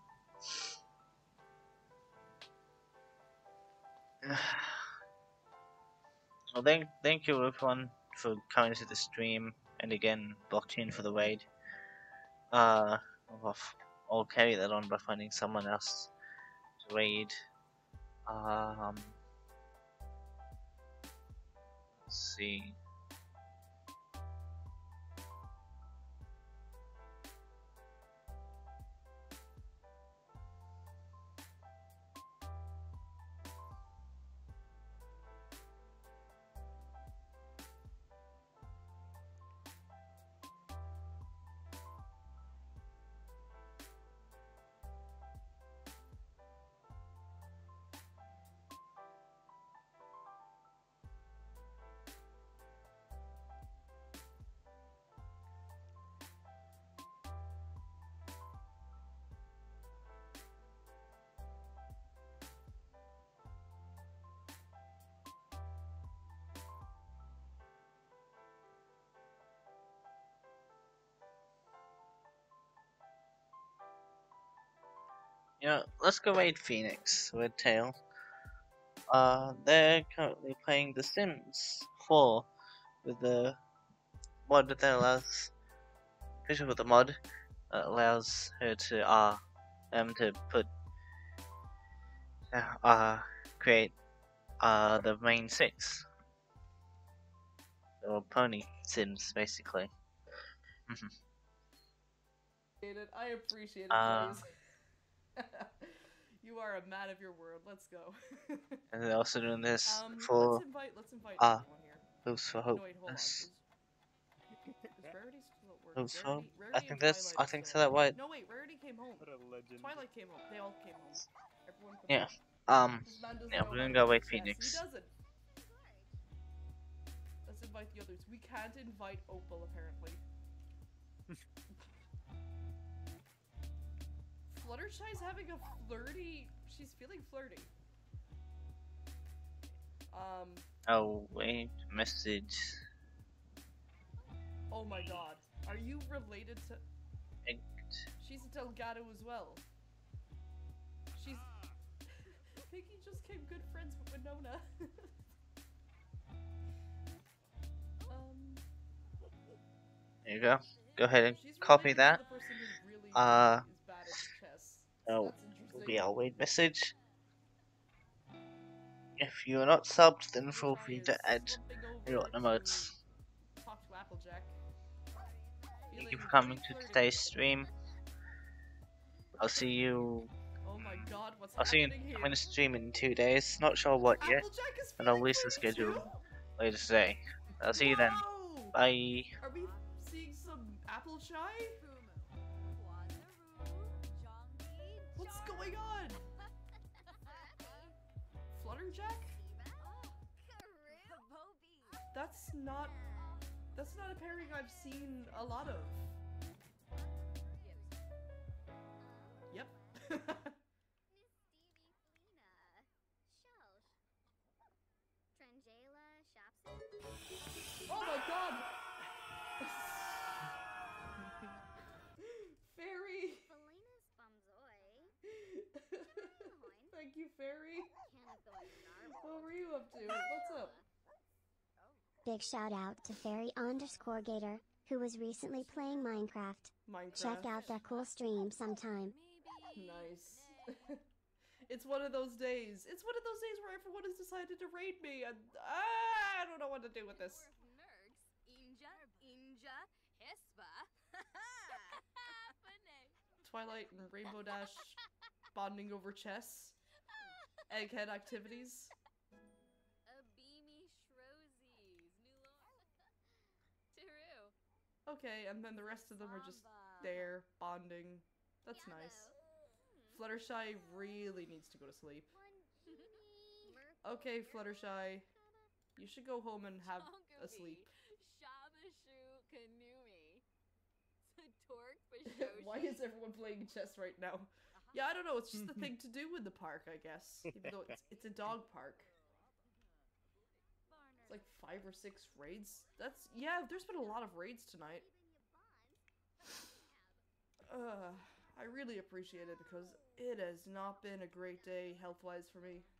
[SPEAKER 1] Well, thank thank you everyone for coming to the stream, and again, blockchain for the raid. Uh, I'll, I'll carry that on by finding someone else to raid. Um, let's see. You know, let's go raid Phoenix with Tail. Uh, they're currently playing The Sims four with the mod that allows, especially with the mod that allows her to uh um to put uh, uh create uh the main six or pony Sims basically.
[SPEAKER 2] I appreciate it,
[SPEAKER 1] uh,
[SPEAKER 2] Blaze. You are a man of your word. Let's go.
[SPEAKER 1] and they're also doing this
[SPEAKER 2] um,
[SPEAKER 1] for
[SPEAKER 2] let's invite let's invite
[SPEAKER 1] uh
[SPEAKER 2] everyone here.
[SPEAKER 1] Hopes for
[SPEAKER 2] No wait, hold on.
[SPEAKER 1] Hopeless.
[SPEAKER 2] Is is Rarity still at work?
[SPEAKER 1] Hopes for Hope.
[SPEAKER 2] Rarity,
[SPEAKER 1] I
[SPEAKER 2] Rarity and
[SPEAKER 1] think that's
[SPEAKER 2] Twilight
[SPEAKER 1] I
[SPEAKER 2] are
[SPEAKER 1] think
[SPEAKER 2] still
[SPEAKER 1] so
[SPEAKER 2] at
[SPEAKER 1] that
[SPEAKER 2] work.
[SPEAKER 1] what
[SPEAKER 2] No wait, Rarity came home.
[SPEAKER 3] What a legend.
[SPEAKER 2] Twilight came home. They all came home. Everyone come
[SPEAKER 1] yeah.
[SPEAKER 2] home.
[SPEAKER 1] Um
[SPEAKER 2] This man doesn't
[SPEAKER 1] yeah,
[SPEAKER 2] know
[SPEAKER 1] we're
[SPEAKER 2] how
[SPEAKER 1] gonna
[SPEAKER 2] to
[SPEAKER 1] go
[SPEAKER 2] play
[SPEAKER 1] raid
[SPEAKER 2] chess. He
[SPEAKER 1] Phoenix.
[SPEAKER 2] doesn't. Let's invite the others. We can't invite Opal apparently. Fluttershy's having a flirty. She's feeling flirty. Um.
[SPEAKER 1] Oh wait, message.
[SPEAKER 2] Oh my god. Are you related to...
[SPEAKER 1] It,
[SPEAKER 2] She's a Delgado as well. She's... Piggy just came good friends with Winona. um...
[SPEAKER 1] there you go. Go ahead and
[SPEAKER 2] She's
[SPEAKER 1] copy
[SPEAKER 2] related to
[SPEAKER 1] that.
[SPEAKER 2] the person who really,
[SPEAKER 1] Uh
[SPEAKER 2] really is bad at chess. So
[SPEAKER 1] oh
[SPEAKER 2] that's
[SPEAKER 1] will
[SPEAKER 2] interesting.
[SPEAKER 1] be our raid message. If you are not subbed, then feel
[SPEAKER 2] Fluttershy
[SPEAKER 1] free
[SPEAKER 2] is
[SPEAKER 1] to add
[SPEAKER 2] slumping
[SPEAKER 1] your
[SPEAKER 2] over
[SPEAKER 1] emotes.
[SPEAKER 2] to talk to Applejack.
[SPEAKER 1] Thank
[SPEAKER 2] Feeling
[SPEAKER 1] you for
[SPEAKER 2] very
[SPEAKER 1] coming to
[SPEAKER 2] flirty.
[SPEAKER 1] today's stream. I'll see you.
[SPEAKER 2] Oh my god, what's
[SPEAKER 1] I'll see you
[SPEAKER 2] happening here?
[SPEAKER 1] coming to stream in two days. Not sure what yet,
[SPEAKER 2] Applejack is
[SPEAKER 1] but I'll
[SPEAKER 2] feeling
[SPEAKER 1] release the
[SPEAKER 2] flirty too?
[SPEAKER 1] schedule later today. I'll see you then.
[SPEAKER 2] Whoa!
[SPEAKER 1] Bye.
[SPEAKER 2] Are we seeing some apple shy? What's going on? Flutterjack? That's not... That's not a pairing I've seen a lot of. Yep. Oh my god! Fairy! Thank you, Fairy. What were you up to? What's up?
[SPEAKER 4] Big shout out to Fairy underscore Gator, who was recently playing Minecraft.
[SPEAKER 2] Minecraft.
[SPEAKER 4] Check out their cool stream sometime.
[SPEAKER 2] Nice. It's one of those days. It's one of those days where everyone has decided to raid me, and ah, I don't know what to do with this. Twilight and Rainbow Dash bonding over chess. Egghead activities.
[SPEAKER 3] A beamy Shrosies. Tiru.
[SPEAKER 2] Okay, and then the rest of them are just there, bonding. That's nice. Fluttershy really needs to go to sleep. Okay, Fluttershy. You should go home and have a sleep.
[SPEAKER 3] Shabashu Kanumi. Torque
[SPEAKER 2] Why is everyone playing chess right now? Yeah, I don't know, it's just the thing to do in the park, I guess. Even though it's, it's a dog park. It's like five or six raids. That's, yeah, there's been a lot of raids tonight. Uh, I really appreciate it because it has not been a great day health-wise for me.